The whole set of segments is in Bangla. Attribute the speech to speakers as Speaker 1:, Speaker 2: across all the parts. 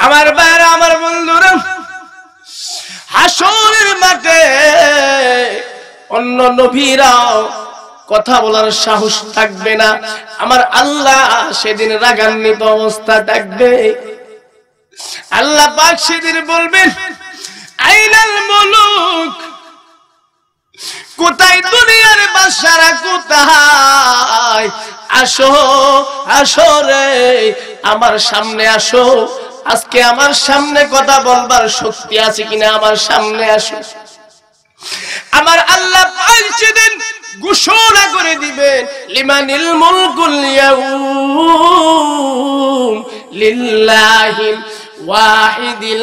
Speaker 1: আমার ভাইরা, আমার বন্ধুরা, হাসরের মাঠে অন্য নবীরাও কথা বলার সাহস থাকবে না। আমার আল্লাহ সেদিন রাগান্বিত অবস্থা থাকবে। আল্লাহ পাক সেদিন বলবেন, আইনাল মুলুক, কোথায় দুনিয়ার বাদশারা, কোথায়? আসো আসো রে, আমার সামনে আসো। আজকে আমার সামনে কথা বলবার শক্তি আছে কিনা আমার সামনে আসো। আমার আল্লাহ পাক সেদিন ঘোষণা করে দিবেন, লিমানিল মুলকুল ইয়াউম লিল্লাহিল ওয়াহিদিল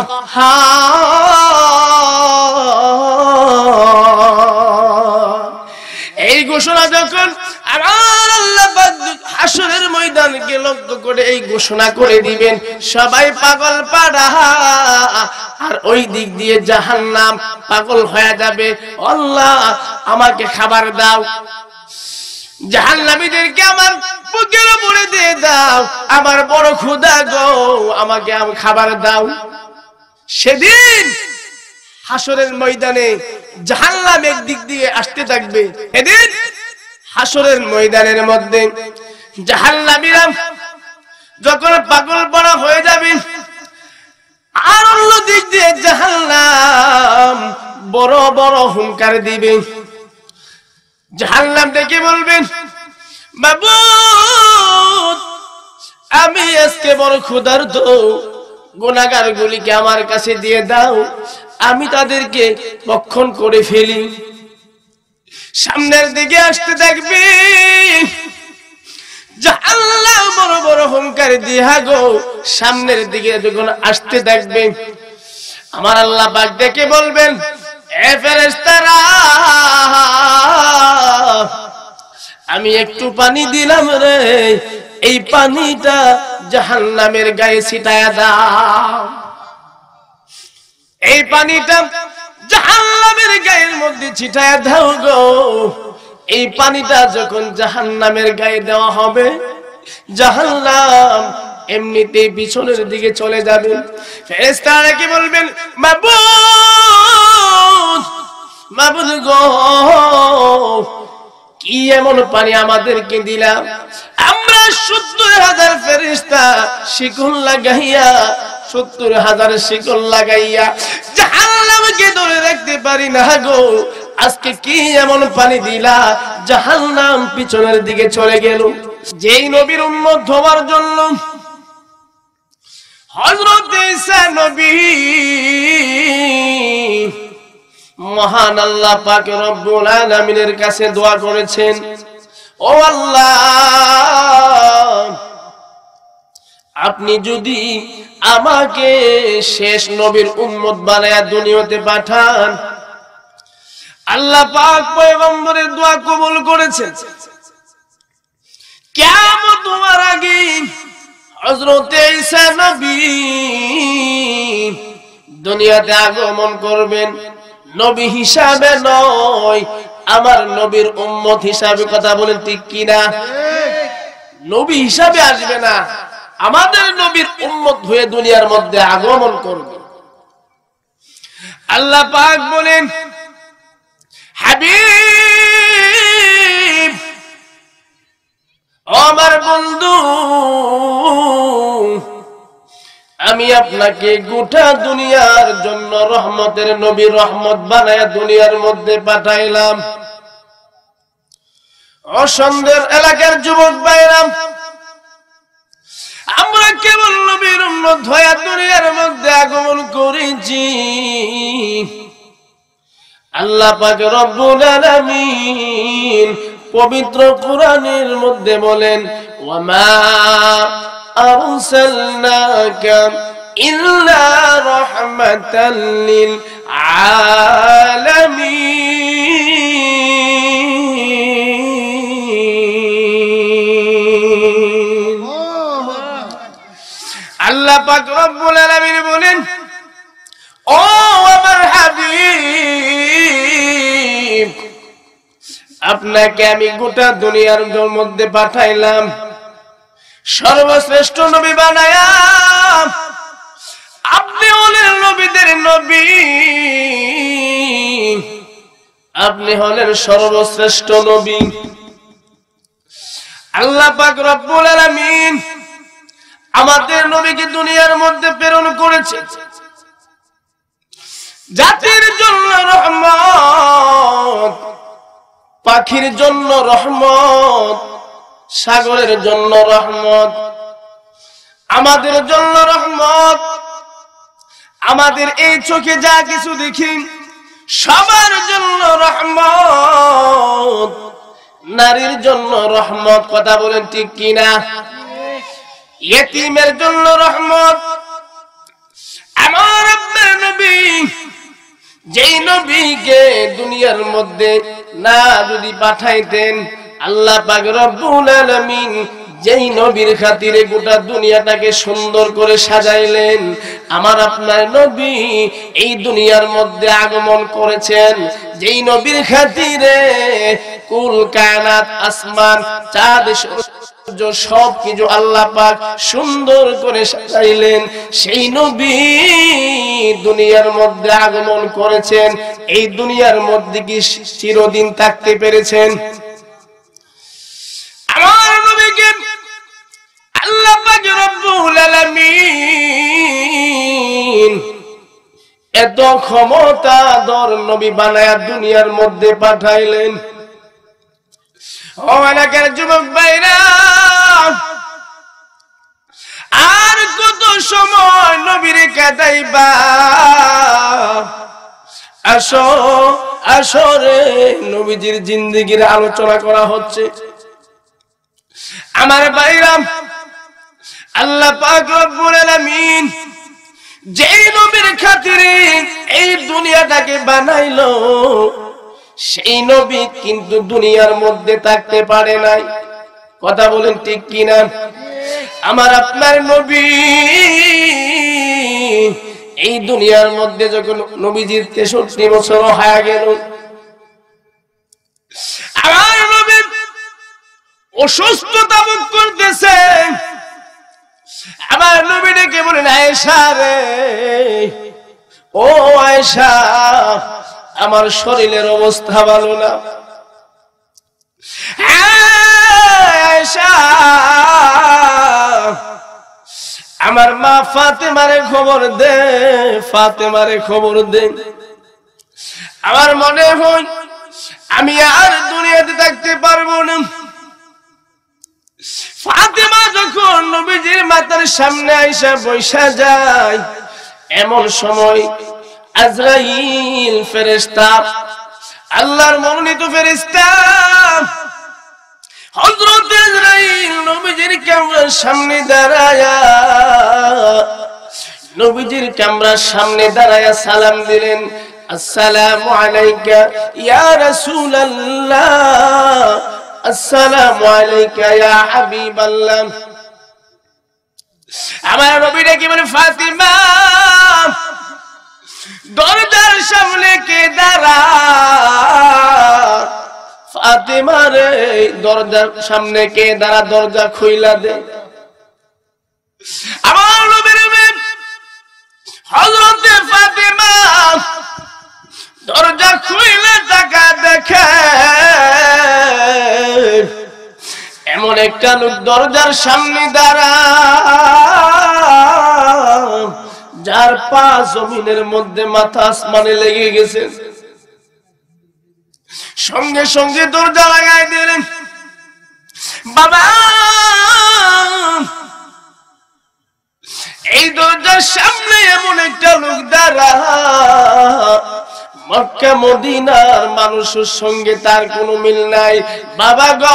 Speaker 1: কাহ্হার। এই ঘোষণা যখন আমার আল্লাহ পাক হাসরের ময়দানকে লক্ষ্য করে এই ঘোষণা করে দিবেন, সবাই পাগল পাড়া, আর ওই দিক দিয়ে জাহান্নাম পাগল হয়ে যাবে। আল্লাহ আমাকে খাবার দাও, জাহান্নামীদেরকে আমার বুকের উপরে দিয়ে দাও, আমার বড় ক্ষুধা গো, আমাকে খাবার দাও। সেদিন হাসরের ময়দানে জাহান্নাম একদিক দিয়ে আসতে থাকবে। এদিন হাসরের ময়দানের মধ্যে জাহান্নামীরা যখন পাগল পাড়া হয়ে যাবে, আর অন্য দিক দিয়ে জাহান্নাম বড় বড় হুঙ্কার দিবে। জাহান্নাম ডেকে বলবেন, মাবুদ, আমি আজকে বড় ক্ষুধার্ত, গুনাহগার গুলিকে আমার কাছে দিয়ে দাও, আমি তাদেরকে ভক্ষণ করে ফেলি। সামনের দিকে আসতে থাকবে জাহান্নাম বড় বড় হুঙ্কার দিয়া গো, সামনের দিকে যখন আসতে থাকবে, আমার আল্লাহ পাক ডেকে বলবেন, এ ফেরেশতারা, আমি একটু পানি দিলাম রে, এই পানিটা জাহান্নামের গায়ে ছিটায়া দাও। এই পানিটা জাহান্নামের গায়ের মধ্যে ছিটায়া দাও গো। এই পানিটা যখন জাহান্নামের গায়ে দেওয়া হবে, জাহান্নাম এমনিতেই পিছনের দিকে চলে যাবে। ফেরেশতারা কি বলবেন, মাবুদ, মাবুদ গো, কি এমন পানি আমাদেরকে দিলাম? আমরা 70,000 ফেরেশতা শিকল লাগাইয়া, 70,000 শিকল লাগাইয়া জাহান্নামকে ধরে রাখতে পারি না গো। আজকে কি এমন পানি দিলা, জাহান্নাম পিছনের দিকে চলে গেল। যেই নবীর উম্মত হওয়ার জন্য হযরত ঈসা নবী মহান আল্লাহ পাক রব্বুল আলামিনের কাছে দোয়া করেছেন, ও আল্লাহ, আপনি যদি আমাকে শেষ নবীর উম্মত বানায়া দুনিয়াতে পাঠান। আল্লাহ পাক পয়গম্বরের দোয়া কবুল করেছেন। কিয়ামত হওয়ার আগে হযরত ঈসা নবী দুনিয়াতে আগমন করবেন, নবী হিসাবে নয়, আমার নবীর উম্মত হিসাবে। কথা বলেন ঠিক কিনা? নবী হিসাবে আসবে না, আমাদের নবীর উম্মত হয়ে দুনিয়ার মধ্যে আগমন করবে। আল্লাহ পাক বলেন, হাবিব, ও আমার বন্ধু, আমি আপনাকে গোটা দুনিয়ার জন্য রহমতের নবী, রহমত বানায়া দুনিয়ার মধ্যে পাঠাইলাম। অসন্দের এলাকার যুবক ভাইরা, আমরা কেবল নবীর উম্মত হয়ে দুনিয়ার মধ্যে আগমন করেছি। আল্লাহ পাক রব্বুল আলামিন পবিত্র কোরআনের মধ্যে বলেন, ওয়ামা আরসালনাকা ইল্লা রাহমাতাল লিল আলামিন। আল্লাহ পাক রব্বুল আলামিন বলেন, ও আমার হাবিব, আপনাকে আমি গোটা দুনিয়ার মধ্যে পাঠাইলাম, সর্বশ্রেষ্ঠ নবী বানায়া নবী, আপনি হলেন সর্বশ্রেষ্ঠ নবী। আল্লাহ পাক রব্বুল আলামিন আমাদের নবীকে দুনিয়ার মধ্যে প্রেরণ করেছে জাতির জন্য রহমত, পাখির জন্য রহমত, সাগরের জন্য রহমত, আমাদের জন্য রহমত। আমাদের এই চোখে যা কিছু দেখি সবার জন্য রহমত, নারীর জন্য রহমত, কথা বলেন ঠিক কিনা? ইয়েতিমের জন্য রহমত। আমার আপনার নবী, যেই নবীকে দুনিয়ার মধ্যে না যদি পাঠাইতেন, আল্লাহ পাক রব্বুল আলামিন যেই নবীর খাতিরে গোটা দুনিয়াটাকে সুন্দর করে সাজাইলেন, আমার আপনার নবী এই দুনিয়ার মধ্যে আগমন করেছেন। যেই নবীর খাতিরে কুল কায়নাত, আসমান, চাঁদ, সূর্য সব কিছু আল্লাহ পাক সুন্দর করে সাজাইলেন, সেই নবী দুনিয়ার মধ্যে আগমন করেছেন। এই দুনিয়ার মধ্যে কি চিরদিন থাকতে পেরেছেন? আমার নবীকে আল্লাহ পাক রব্বুল আলামিন এত ক্ষমতাধর নবী বানায়া দুনিয়ার মধ্যে পাঠাইলেন। ও এলাকার যুবক ভাইরা, আর কত সময় নবীর কাটাইবা? আসো আসরে নবীজির জিন্দেগির আলোচনা করা হচ্ছে। আমার ভাইরা, আল্লাহ পাক রব্বুল আলামিন যেই নবীর খাতিরে এই দুনিয়াটাকে বানাইলো, সেই নবী কিন্তু দুনিয়ার মধ্যে থাকতে পারে নাই। কথা বলেন ঠিক কিনা? আমার আপনার নবী এই দুনিয়ার মধ্যে যখন নবীজির 63 বছর হয়ে গেল, আমার নবী অসুস্থতা ভোগ করতেছে। আমার নবী ডেকে বলেন, আয়েশা রে, ও আয়েশা, আমার শরীরের অবস্থা ভালো না। আয়েশা, আমার মা ফাতেমারে খবর দে, ফাতেমারে খবর দে। আমার মনে হয় আমি আর দুনিয়াতে থাকতে পারবো না। ফাতেমা যখন নবীজির মাথার সামনে আইসা বৈশা যায়, এমন সময় আজরাইল ফেরেশতা, আল্লাহর মনোনীত ফেরেশতা হযরত আজরাইল নবীজির কামরার সামনে দাঁড়ায়া, নবীজির কামরার সামনে দাঁড়ায়া সালাম দিলেন, আসসালামু আলাইকা ইয়া রাসূলুল্লাহ, আসসালামু আলাইকা ইয়া হাবিবাল্লাহ। আমার নবী ডেকে বলে, ফাতিমা, দরজার সামনে কে দাঁড়া? ফাতিমা রে, দরজার সামনে কে দাঁড়া? দরজা খুইলা দে। আমার নবীর মেয়ে হযরত ফাতিমা দরজা খুইলে তাকা দেখে, এমন একটা লোক দরজার সামনে দাঁড়া, যার পা জমিনের মধ্যে, মাথা আসমানে লেগে গেছে। সঙ্গে সঙ্গে দরজা লাগাই দিলেন। বাবা, এই দরজার সামনে এমন একটা লোক দাঁড়া, মক্কা মদিনার মানুষের সঙ্গে তার কোনো মিল নাই। বাবা গো,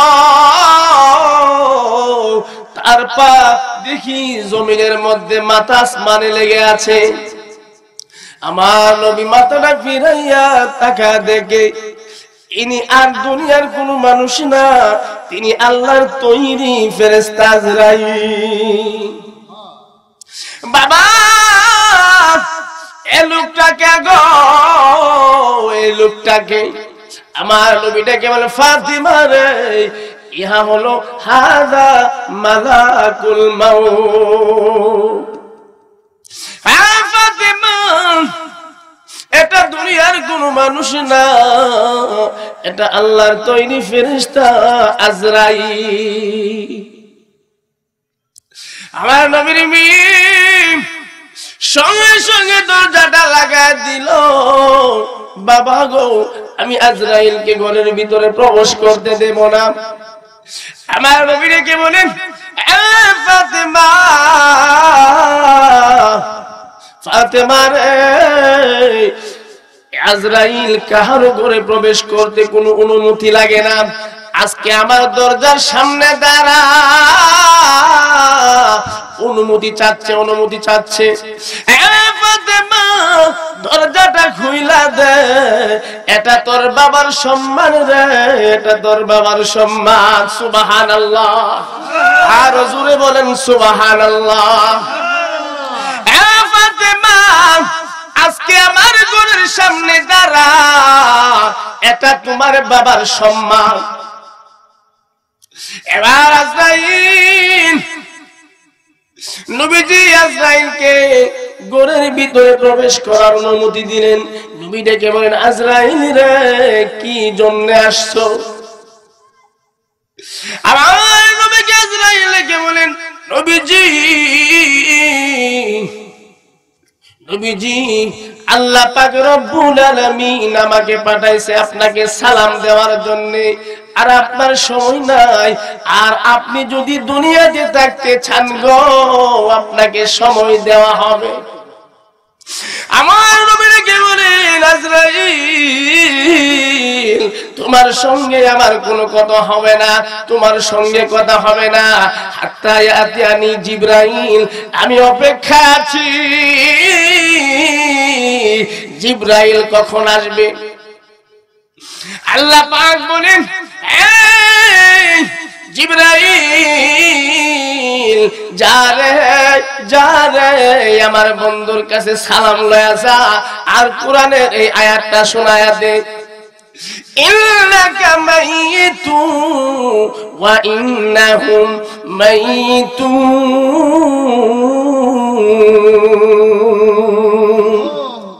Speaker 1: তার পা দেখি জমিনের মধ্যে, মাথা আসমানে লেগে আছে। আমার নবী মাথাটা ফিরাইয়া তাকা দেখে, ইনি আর দুনিয়ার কোনো মানুষ না, তিনি আল্লাহর তৈরি ফেরেশতা আজরাইল। বাবা, এই লোকটাকে গো, এই লোকটাকে। আমার নবীটাকে বলে, ফাতিমা রে, ইহা হলো হাযা মালাকুল মাউত। ফাতিমা, মানুষ না, এটা আল্লাহর তৈরি ফেরেশতা আজরাইল। আমার নবীর মিম সঙ্গে সঙ্গে দরজাটা লাগায় দিল। বাবা গো, আমি আজরাইলকে ঘরের ভিতরে প্রবেশ করতে দেব না। আমার নবী রেখে বলেন, ফাতেমা, ফাতেমা রে, আজরাইল কাহারো ঘরে প্রবেশ করতে কোনো অনুমতি লাগে না। আজকে আমার দরজার সামনে দাঁড়া, অনুমতি চাচ্ছে, অনুমতি চাচ্ছে। ফাতেমা, দরজাটা খুইলা দে, এটা তোর বাবার সম্মান রে, এটা তোর বাবার সম্মান। সুবহানাল্লাহ, আর জোরে বলেন সুবহানাল্লাহ। ফাতেমা, আজকে আমার ঘরের সামনে দাঁড়া, এটা তোমার বাবার সম্মান। এবার আজরাইল, নবীজি আজরাইলকে ঘরের ভিতরে প্রবেশ করার অনুমতি দিলেন। নবী ডেকে বলেন, আজরাইল রে, কি জন্য আসছো? আমার নবীকে আজরাইল ডেকে বলেন, নবীজি, নবীজি, আল্লাহ পাক রব্বুল আলামিন আমাকে পাঠাইছে আপনাকে সালাম দেওয়ার জন্য। আর আপনার সময় নাই, আর আপনি যদি দুনিয়াতে থাকতে চান গো, আপনাকে সময় দেওয়া হবে। আমার নবীকে বলেন, আজরাইল, তোমার সঙ্গে আমার কোনো কথা হবে না, তোমার সঙ্গে কথা হবে না। হাত্তা ইয়াতিয়ানি জিবরাইল, আমি অপেক্ষা আছি জিবরাইল কখন আসবে। আল্লাহ পাক বলেন, জিবরাইল, যা রে, যা রে, আমার বন্ধুর কাছে সালাম লয়া যা, আর কোরআনের এই আয়াতটা শোনায়া দে, ইন্নাকা মাইয়িতুন ওয়া ইন্নাহুম মাইয়িতুন।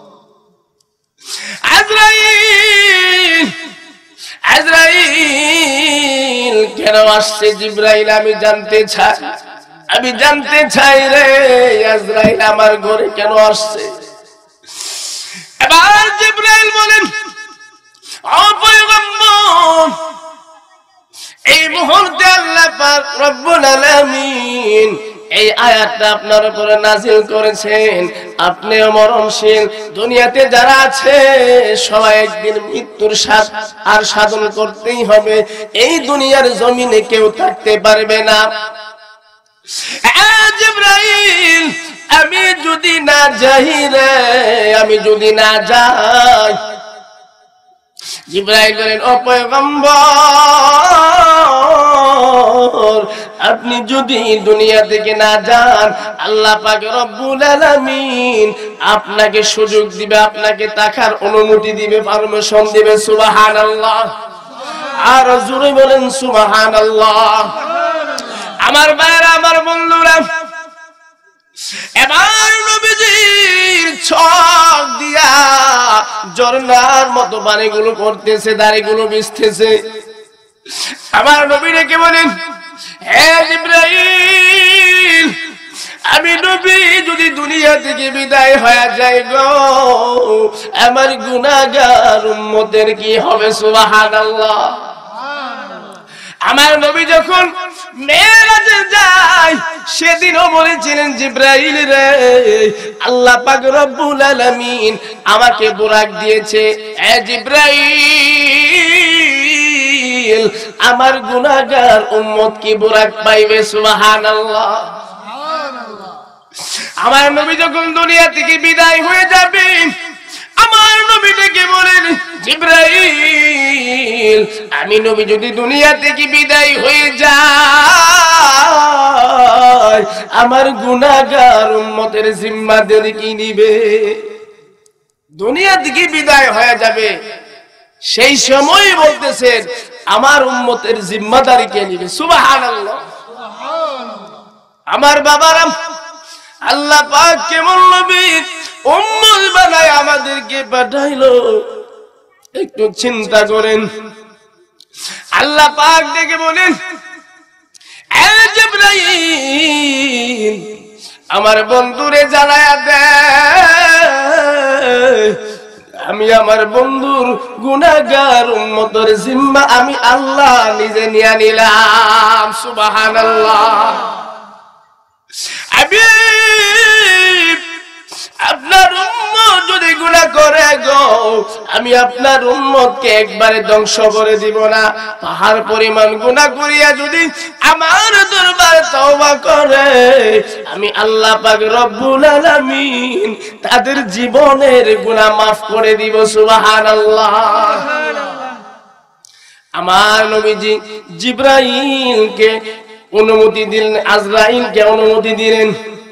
Speaker 1: আজরাইল, আজরাইল কেন আসছে? জিবরাইল, আমি জানতে চাই, আমি জানতে চাই রে, আজরাইল আমার ঘরে কেন আসছে? এবার জিবরাইল বলেন, ও পয়গম্বর, এই মুহূর্তে আল্লাহ পাক রব্বুল আলামিন এই আয়াতটা আপনার উপরে নাযিল করেছেন। আপনিও মরণশীল, দুনিয়াতে যারা আছে সবাই একদিন মৃত্যুর স্বাদ আর সাধন করতেই হবে। এই দুনিয়ার জমিনে কেউ থাকতে পারবে না। জিবরাইল, আমি যদি না যাই রে, আমি যদি না যাই। জিবরাইল বলেন, ও পয়গম্বর, আপনি যদি দুনিয়া থেকে না যান, আল্লাহ পাক রব্বুল আলামিন আপনাকে সুযোগ দিবে, আপনাকে তাকার অনুমতি দিবে, পারমিশন দিবে। সুবহানাল্লাহ, আর জোরে বলেন সুবহানাল্লাহ। আমার ভাইরা, আমার বন্ধুরা, এবার নবীজির চোখ দিয়া ঝর্ণার মতো পানিগুলো পড়তেছে, দাড়িগুলো ভিজতেছে। আমার নবী ডেকে বলেন, হে জিবরাইল, আমি নবী যদি দুনিয়া থেকে বিদায় হয়ে যাই গো, আমার গুনাহগার উম্মতের কি হবে? সুবহানাল্লাহ। আমার নবী যখন মেরাজে যায়, সেদিনও বলেছিলেন, জিবরাইল রে, আল্লাহ পাক রব্বুল আলামিন আমাকে বুরাক দিয়েছে। এ জিবরাইল, আমার গুনাহগার উম্মত কি বুরাক পাইবে? সুবহানাল্লাহ। আমার নবী যখন দুনিয়া থেকে বিদায় হয়ে যাবে, আমার নবী ডেকে বলেন, জিবরাইল, আমি নবী যদি দুনিয়া থেকে বিদায় হয়ে যায়, আমার গুনাহগার উম্মতের জিম্মাদারি কি নিবে? দুনিয়া থেকে বিদায় হয়ে যাবে, সেই সময় বলতেছেন, আমার উম্মতের জিম্মাদারি কে নিবে? সুবহানাল্লাহ। আমার বাবারা, আল্লাহ পাক কেমন নবী উম্মত বানায় আমাদেরকে পাঠাইলো। একটু চিন্তা করেন। আল্লাহ পাক ডেকে বলেন, এ জিবরাইল আমার বন্ধুরে জানায়া দে আমি আমার বন্ধুর গুনাহগার উম্মতের জিম্মা আমি আল্লাহ নিজে নিয়ে নিলাম। সুবহানাল্লাহ। আপনার উম্মত যদি গুনাহ করে গো, আমি আপনার উম্মতকে একবারে ধ্বংস করে দিব না। পাহাড় পরিমাণ গুনাহ করিয়া যদি আমার দরবারে তওবা করে, আমি আল্লাহ পাক রব্বুল আলামিন তাদের জীবনের গুনাহ মাফ করে দিব। সুবহানাল্লাহ। আমার নবীজি জিবরাইলকে অনুমতি দিলেন, আজরাইলকে অনুমতি দিলেন।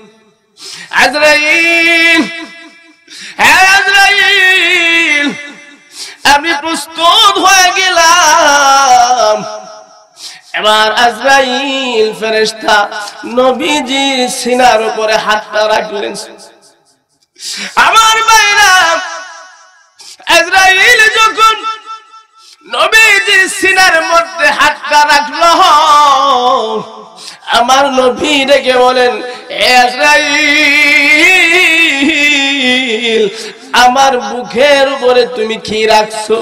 Speaker 1: আজরাইল, হ্যাঁ আজরাইল আমি প্রস্তুত হয়ে গেলাম। এবার আজরাইল ফেরেশতা নবীজির সিনার উপরে হাতটা রাখলেন। আমার ভাইরা, আজরাইল যখন নবীজির সিনার মধ্যে হাতটা রাখলো, আমার নবী ডেকে বলেন, এ আজরাইল আমার বুকের উপরে তুমি কি রাখছো?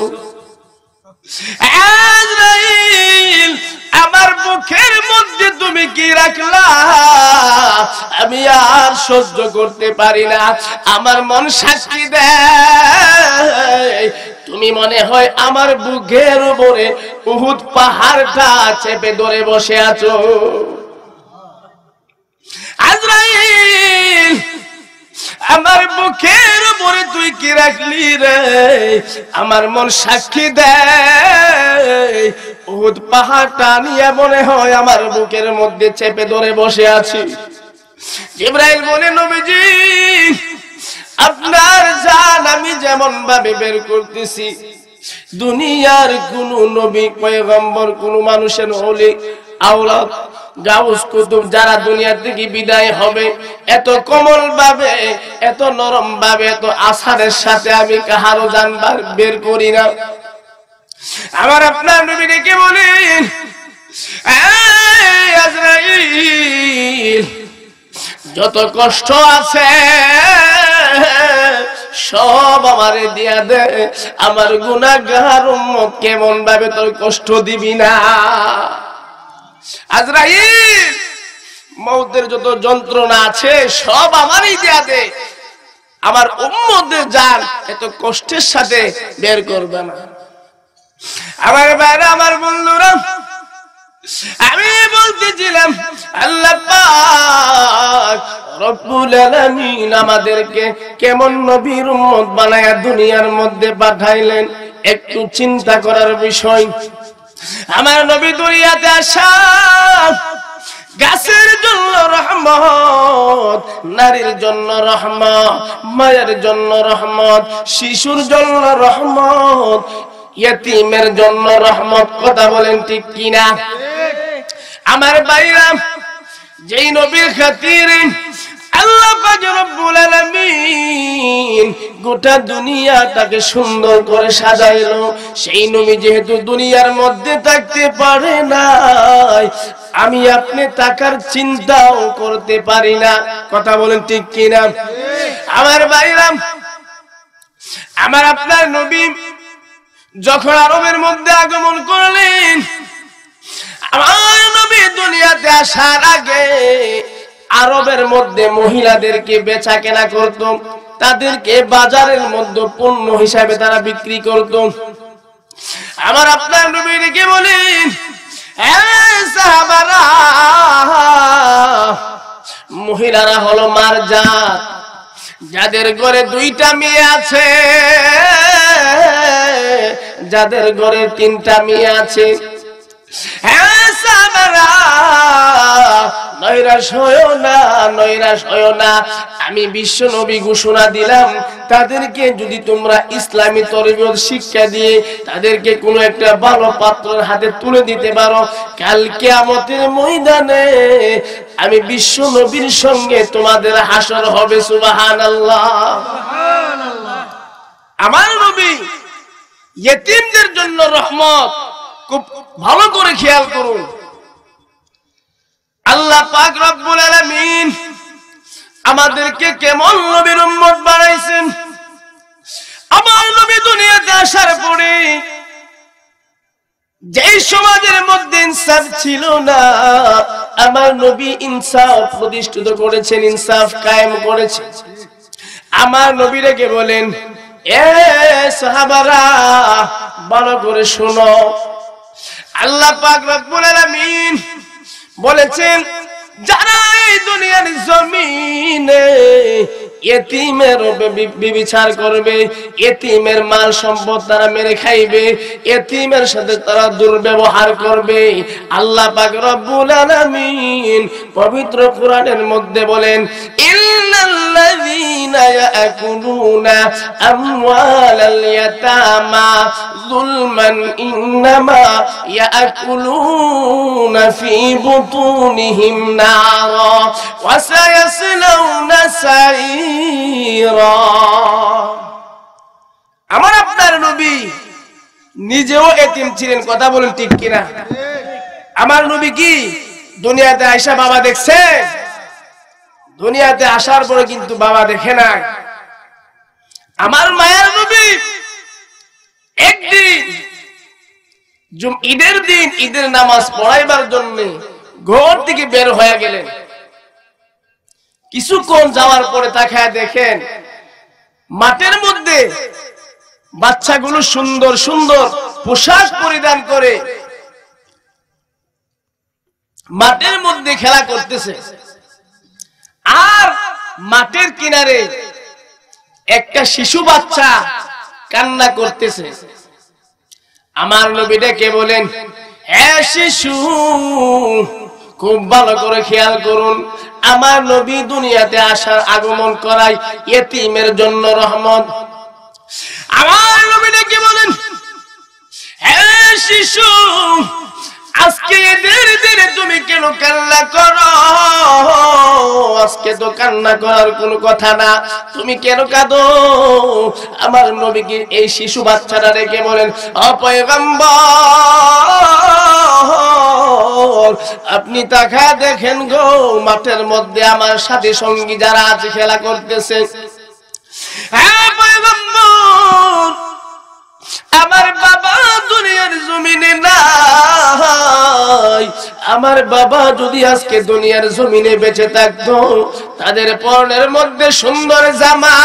Speaker 1: আজরাইল আমার বুকের মধ্যে তুমি কি রাখলা? আমি আর সহ্য করতে পারি না। আমার মন সাক্ষী দেয় তুমি মনে হয় আমার বুকের উপরে উহুদ পাহাড়টা চেপে ধরে বসে আছো। আজরাইল আমার বুকের উপরে তুই কি রাখলি রে? আমার মন সাক্ষী দেয় উহুদ পাহাড়টা নিয়ে মনে হয় আমার বুকের মধ্যে চেপে ধরে বসে আছি। জিবরাইল বলে, নবীজি আপনার জান আমি যেমন ভাবে বের করতেছি, দুনিয়ার কোন নবী পয়গম্বর কোন মানুষের ওলি আওলাদ গাউস কুতুব যারা দুনিয়া থেকে বিদায় হবে, এত কোমল ভাবে, এত নরম ভাবে, এত আসারের সাথে আমি কাহারও জান বের করি না। আমার আপনার নবী ডেকে বলেন, আজরাইল যত কষ্ট আছে সব আমারে দিয়া দে। আমার গুনাহগার উম্মত কেমন ভাবে তোর কষ্ট দিবি না। আজরাইল মউতের যত যন্ত্রণা আছে সব আমারই দিয়া দে, আমার উম্মতের জান এত কষ্টের সাথে বের করবে না। আমার ভাইরা, আমার বন্ধুরা, আমি বলতেছিলাম আল্লাহ পাক রব্বুল আলামিন আমাদেরকে কেমন নবীর উম্মত বানায়া দুনিয়ার মধ্যে পাঠাইলেন, একটু চিন্তা করার বিষয়। আমার নবী দুনিয়াতে আসা গাছের জন্য রহমত, নারীর জন্য রহমত, মায়ের জন্য রহমত, শিশুর জন্য রহমত, ইয়তীমের জন্য রহমত। কথা বলেন ঠিক কিনা? আমার ভাইরা, যেই নবীর খাতিরে আল্লাহ পাক রব্বুল আলামিন গোটা দুনিয়াটাকে সুন্দর করে সাজাইলো, সেই নবী যেহেতু দুনিয়ার মধ্যে থাকতে পারে নাই, আমি আপনি তাকার চিন্তাও করতে পারি না। কথা বলেন ঠিক কিনা? আমার ভাইরা, আমার আপনার নবী যখন আরবের মধ্যে আগমন করলেন, আমার নবী দুনিয়াতে আসার আগে আরবের মধ্যে মহিলাদেরকে বেচা কেনা করত, তাদেরকে বাজারের মধ্যে পণ্য হিসাবে তারা বিক্রি করত। আমার আপনার নবী ডেকে বলেন, সাহাবারা, মহিলারা হলো মারজাত, যাদের ঘরে দুইটা মেয়ে আছে, যাদের ঘরে তিনটা মেয়ে আছে, নৈরাশ হয়ো না, নৈরাশ হয়ো না। আমি বিশ্ব নবী ঘোষণা দিলাম, তাদেরকে যদি তোমরা ইসলামী তরবিয়ত শিক্ষা দিয়ে তাদেরকে কোনো একটা ভালো পাত্রের হাতে তুলে দিতে পারো, কাল কিয়ামতের ময়দানে আমি বিশ্ব নবীর সঙ্গে তোমাদের হাসর হবে। সুবহানাল্লাহ। আমার নবী ইয়েতিমদের জন্য রহমত। খুব ভালো করে খেয়াল করুন, আল্লাহ পাক রব্বুল আলামিন আমাদেরকে কেমন নবীর উম্মত বানাইছেন। আমার নবী দুনিয়াতে আসার পরে যেই সমাজের মধ্যে ইনসাফ ছিল না, আমার নবী ইনসাফ প্রতিষ্ঠিত করেছেন, ইনসাফ কায়েম করেছেন। আমার নবী রেখে বলেন, এ সাহাবারা ভালো করে শোনো, আল্লাহ পাক রব্বুল আলামিন বলেছেন, যারা এই দুনিয়ার জমিনে ইতিমের বিবিচার করবে, ইতিমের মাল সম্পদ তারা মেরে খাইবে, ইতিমের সাথে তারা দুর্ব্যবহার করবে, আল্লাহ পাক রব্বুল আলামিন পবিত্র কোরআনের মধ্যে বলেন, ইন্নাল্লাযীনা ইয়াকুলুনা আমওয়ালাল ইয়াতামা যুলমান ইন্নামা ইয়াকুলুনা ফী বুতুনিহিম নারা ওয়া সায়াসলাউনা সাইরা। আমার আপনার নবী নিজেও এতিম ছিলেন, কথা বলেন ঠিক কিনা? আমার নবী কি দুনিয়াতে আইসা বাবা দেখছে? দুনিয়াতে আসার পরে কিন্তু বাবা দেখে নাই। আমার মায়ের নবী একদিন ঈদের দিন ঈদের নামাজ পড়াইবার জন্য ঘর থেকে বের হয়ে গেলেন। কিছুক্ষণ যাওয়ার পরে তাকায় দেখেন মাঠের মধ্যে বাচ্চাগুলো সুন্দর সুন্দর পোশাক পরিধান করে মাঠের মধ্যে খেলা করতেছে, আর মাঠের কিনারে একটা শিশু বাচ্চা কান্না করতেছে। আমার নবী ডেকে বলেন, হে শিশু, খুব ভালো করে খেয়াল করুন, আমার নবী দুনিয়াতে আসার আগমন করাই ইতিমের জন্য রহমত। আমার নবী ডেকে বলেন, হে শিশু, আজকে ঈদের দিনে তুমি কেন কান্না করো? আজকে তো কান্না করার কোনো কথা না, তুমি কেন কাঁদো? আমার নবীকে এই শিশু বাচ্চাটা রেখে বলেন, ও পয়গম্বর, আপনি তাকা দেখেন গো, মাঠের মধ্যে আমার সাথী সঙ্গী যারা আছে খেলা করতেছে। হ্যাঁ পয়গম্বর, আমার বাবা দুনিয়ার জমিনে নাই। আমার বাবা যদি আজকে দুনিয়ার জমিনে বেঁচে থাকতো, তাদের পরনের মধ্যে সুন্দর জামা,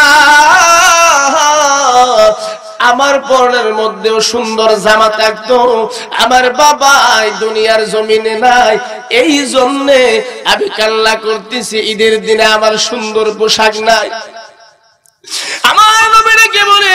Speaker 1: আমার পরনের মধ্যেও সুন্দর জামা থাকতো। আমার বাবা দুনিয়ার জমিনে নাই, এই জন্যে আমি কান্না করতেছি, ঈদের দিনে আমার সুন্দর পোশাক নাই। আমার নবীরা কে বলে,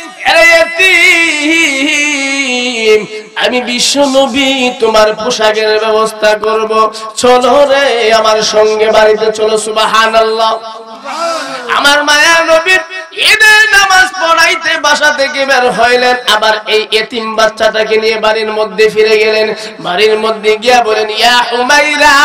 Speaker 1: আমি বিশ্ব নবী তোমার পোশাকের ব্যবস্থা করব, চলো রে আমার সঙ্গে বাড়িতে চলো। সুবহানাল্লাহ। আমার মায়া নবী ঈদের নামাজ পড়াইতে বাসা থেকে বের হইলেন, আবার এই এতিম বাচ্চাটাকে নিয়ে বাড়ির মধ্যে ফিরে গেলেন। বাড়ির মধ্যে গিয়া বলেন, ইয়া উমাইরা,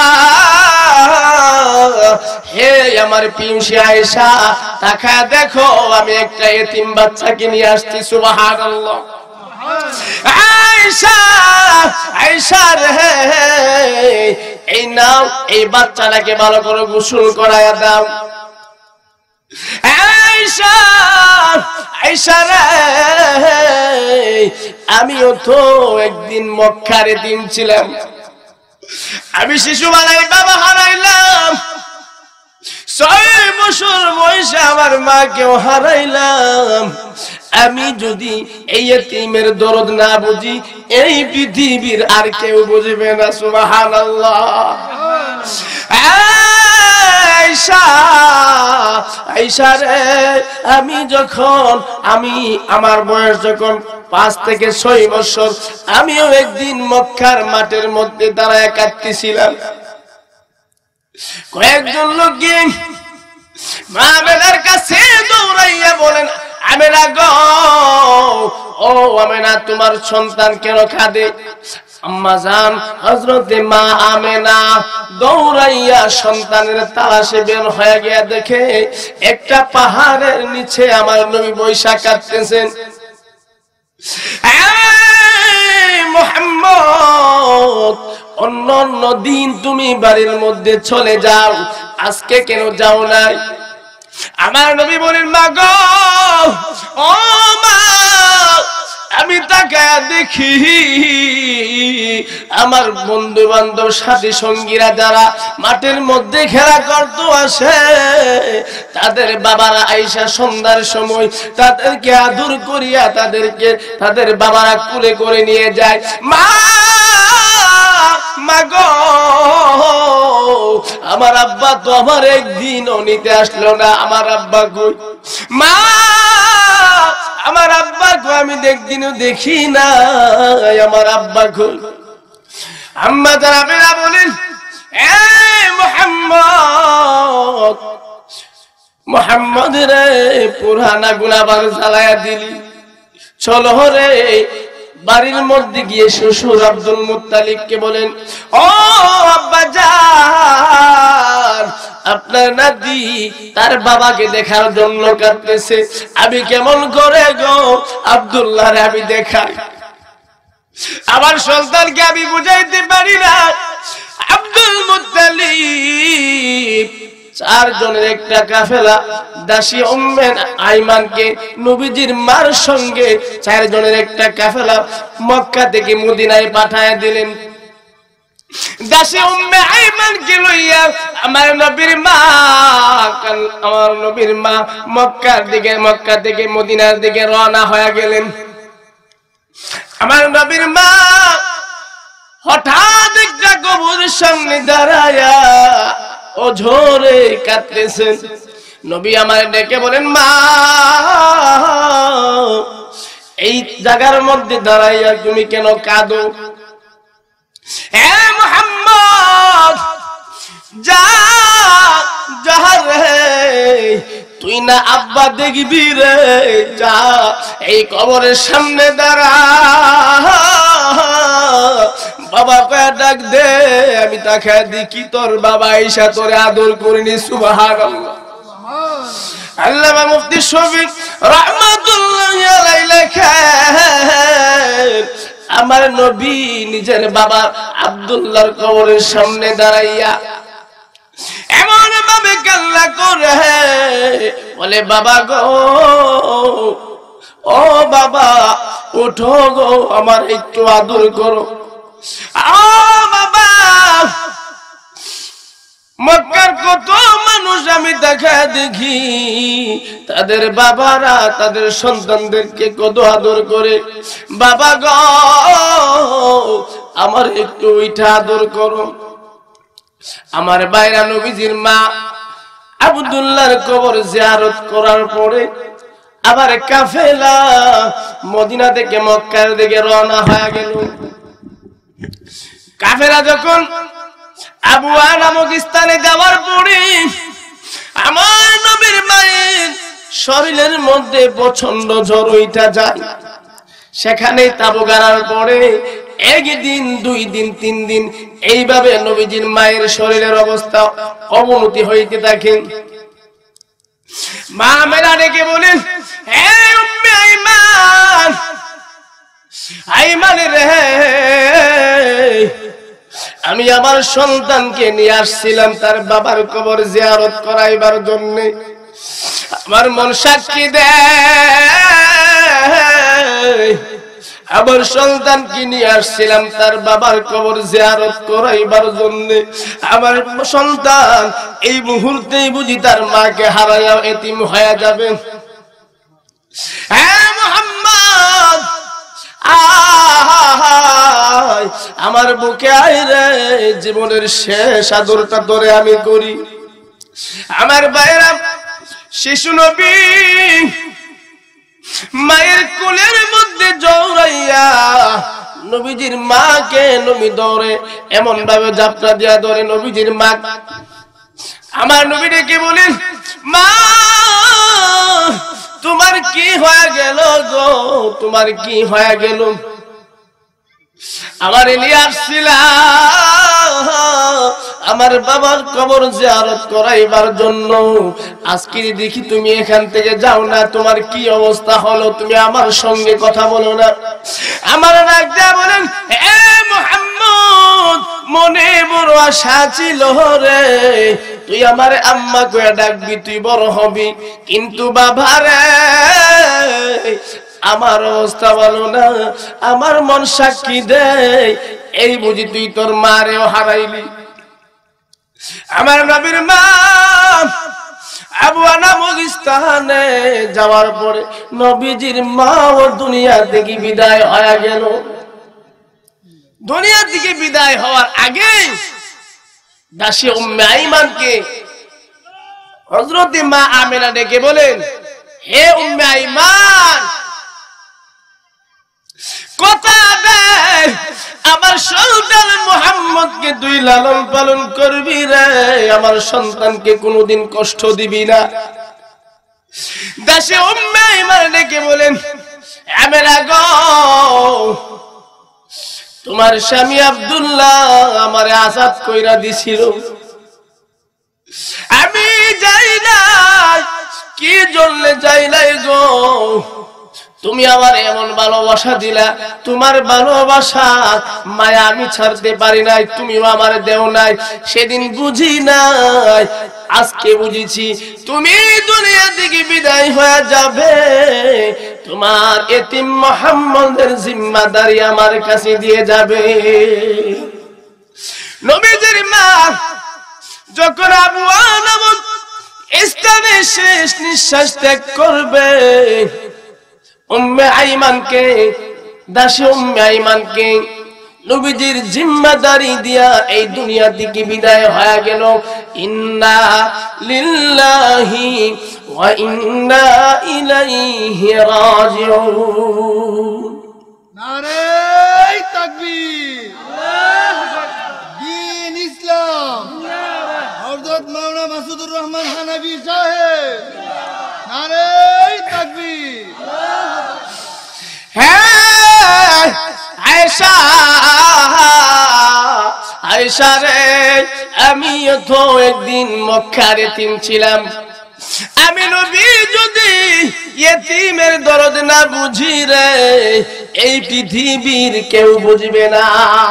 Speaker 1: হে আমার পিউসি আয়েশা, তাকা দেখো, আমি একটা এতিম বাচ্চাকে নিয়ে আসছি। সুবহানাল্লাহ। আয়েশা, আয়েশা রে, এই নাও, এই বাচ্চাটাকে ভালো করে গোসল করায়া দাও। আয়েশা, আয়েশা রে, আমিও তো একদিন মক্কার এতিম ছিলাম, আমি শিশুবেলায় বাবা হারাইলাম, 6 বছর বয়সে আমার মাকেও হারাইলাম। আমি যদি এই এতিমের দরদ না বুঝি, এই পৃথিবীর আর কেউ বুঝবে না। সুবহানাল্লাহ। আয়েশা, আয়েশা রে, আমার বয়স যখন 5 থেকে 6 বছর, আমিও একদিন মক্কার মাঠের মধ্যে দাঁড়ায় কাঁদতেছিলাম। কয়েকজন লোক গিয়ে মা আমেনার কাছে দৌড়াইয়া বলেন, আমেনা গো, ও আমেনা, তোমার সন্তান কেন কাঁদে? আম্মা জান, হযরতে মা আমেনা দৌড়াইয়া সন্তানের তালাশে বের হয়ে গিয়া দেখে একটা পাহাড়ের নিচে আমার নবী বৈশা কাঁদতেছেন। মুহাম্মদ, অন্য দিন তুমি বাড়ির মধ্যে চলে যাও, আজকে কেন যাও নাই? আমার নবী বলেন, মা গো, ও মা, আমি তাকায়া দেখি আমার বন্ধু বান্ধব সাথী সঙ্গীরা যারা মাঠের মধ্যে খেলা করতে আসে, তাদের বাবারা আইসা সন্ধ্যার সময় তাদেরকে আদর করিয়া তাদের বাবারা কুলে করে নিয়ে যায়। মা গো, আমার আব্বা তো আমার একদিনও নিতে আসলো না, আমার আব্বা কই? মা, আমার আব্বা কই? আমি একদিনও দেখি না, আমার আব্বা কই? আম্মা জানাবেরা বলেন, এ মুহাম্মদ রে, পুরানা গুনাহগার জ্বালায়া দিলি, চলো রে। বাড়ির মধ্যে গিয়ে শ্বশুর আব্দুল মুত্তালিবকে বলেন, ও আব্বা জান, আপনার নাতি তার বাবাকে দেখার জন্য কাঁদতেছে, আমি কেমন করে গো আব্দুল্লাহ রে আমি দেখাই? আমার সন্তানকে আমি বুঝাইতে পারি না। আব্দুল মুত্তালিব 4 জনের একটা কাফেলা দাসী উম্মে আইমানকে নবীজির মার সঙ্গে 4 জনের একটা কাফেলা মক্কা থেকে মদিনায় পাঠায় দিলেন। দাসী উম্মে আইমানকে লইয়া আমার নবীর মা মক্কা থেকে মদিনার দিকে রওনা হয়ে গেলেন। আমার নবীর মা হঠাৎ একটা কবরের সামনে দাঁড়ায়া অঝরে কাঁদতেছেন। নবী আমার ডেকে বলেন, মা, এই জায়গার মধ্যে দাঁড়াইয়া তুমি কেন কাঁদো? হে মুহাম্মদ, যা রে, তুই না আব্বা দেখবি রে, যা এই কবরের সামনে দাঁড়া, বাবা কয়া ডাক দে, আমি তাকে দেখি তোর বাবা ঈশা তোরে আদর করিনি। সুবহানাল্লাহ। আল্লামা মুফতি শফিক রাহমাতুল্লাহি আলাইহি লেখেন, আমার নবী নিজের বাবা আব্দুল্লাহর কবরের সামনে দাঁড়াইয়া এমন ভাবে কান্না করে বলে, বাবা গো, ও বাবা, উঠো গো, আমার একটু আদর করো। বাবা, মক্কার কত মানুষ আমি দেখা দেখি, তাদের বাবারা তাদের সন্তানদেরকে কত আদর করে। বাবা গো, আমার একটু ওইটা আদর করো। আমার বাইরা নবীজির মা আব্দুল্লাহর কবর জিয়ারত করার পরে আবার কাফেলা মদিনা থেকে মক্কার দিকে রওনা হয়ে গেল। কাফেলা যখন আবুয়া নামক স্থানে যাওয়ার পরে আমার নবীর মায়ের শরীরের মধ্যে প্রচন্ড জ্বর উঠা যায়। সেখানে তাবু গাড়ার পরে 1 দিন 2 দিন 3 দিন এইভাবে নবীজির মায়ের শরীরের অবস্থা অবনতি হইতে থাকে। মা মেরা ডেকে বলেন, হে উম্মে আইমান, আইমান রে, আমি আমার সন্তানকে নিয়ে আসছিলাম তার বাবার কবর জিয়ারত করাইবার জন্য। আমার মন সাক্ষী দেয়, আমার সন্তানকে নিয়ে আসছিলাম তার বাবার কবর জিয়ারত করাইবার জন্য। আমার সন্তান এই মুহূর্তেই বুঝি তার মাকে হারাইয়া এতিম হয়ে যাবে। হ্যাঁ মুহাম্মদ, আমার বুকে আয় রে, জীবনের শেষ আদরটা তোরে আমি করি। আমার বাইরা শিশু নবী মায়ের কোলের মধ্যে জড়াইয়া নবীজির মাকে নবী ধরে এমন ভাবে জাপটা দিয়া ধরে নবীজির মা। আমার নবী ডেকে বলেন, মা, তোমার কি হয়ে গেল গো, তোমার কি হয়ে গেল? আমার নিয়ে আসছিলাম, আমার বাবার কবর জিয়ারত করাইবার জন্য। আজকে দেখি তুমি এখান থেকে যাও না, তোমার কি অবস্থা হলো, তুমি আমার সঙ্গে কথা বলো না। আমার ডাক দেয়া বলেন, এ মুহাম্মদ, মনে বড় আশা ছিল রে, তুই আমার আম্মা কইয়া ডাকবি, তুই বড় হবি, কিন্তু বাবা রে আমার অবস্থা ভালো না, আমার মন সাক্ষী দেয়, এই বুঝি তুই তোর মারেও হারাইলি। আমার নবীর মা আবওয়া নামক স্থানে যাওয়ার পরে নবীজির মা ও দুনিয়া থেকে বিদায় হয়ে গেল। দুনিয়া থেকে বিদায় হওয়ার আগে দাসী উম্মে আইমানকে হযরত মা আমেনা ডেকে বলেন, হে উম্মে আইমান, কথা দে আমার সন্তান মুহাম্মদকে তুই লালন পালন করবি রে, আমার সন্তানকে কোনোদিন কষ্ট দিবি না। দাসী উম্মে আইমান ডেকে বলেন, আমেনা গো, তোমার স্বামী আব্দুল্লাহ আমারে আযাদ কইরা দিছিল, আমি যাই না, কি জন্য যাই নাই গো, তুমি আমার এমন ভালোবাসা দিলা, তোমার ভালোবাসা মায়া আমি ছাড়তে পারি নাই, তুমিও আমার দেও নাই। সেদিন বুঝি নাই, আজকে বুঝেছি, তুমি দুনিয়া থেকে বিদায় হয়ে যাবে, তোমার এতিম মুহাম্মদের জিম্মাদারি আমার কাছে দিয়ে যাবে। নবীজির মা যখন আবওয়া নামক স্থানে শেষ নিঃশ্বাস ত্যাগ করবে, উম্মে আইমানকে, দাসী উম্মে আইমানকে নবীজির জিম্মাদারি দিয়া এই দুনিয়া থেকে বিদায় হয়ে গেল। ইন্না লিল্লাহি ওয়া ইন্না ইলাইহি রাজিউন।
Speaker 2: নারে তাকবীর, দ্বীন ইসলাম, হযরত মাওলানা মাসুদুর রহমান হানাফি সাহেব, নারে তাকবীর।
Speaker 1: হ্যাঁ আয়েশা, আয়েশা রে, আমিও তো একদিন মক্কার এতিম ছিলাম, আমি নবী যদি ইয়েতিমের দরদ না বুঝি রে, এই পৃথিবীর কেউ বুঝবে না।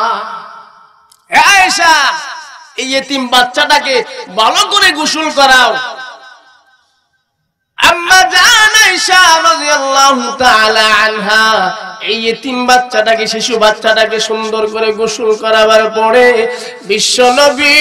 Speaker 1: আয়েশা, এই ইয়েতিম বাচ্চাটাকে ভালো করে গোসল করাও। আম্মা জান আয়েশা রাদিয়াল্লাহু তাআলা আনহা এই ইতিম বাচ্চাটাকে, শিশু বাচ্চাটাকে সুন্দর করে গোসল করাবার পরে বিশ্ব নবী,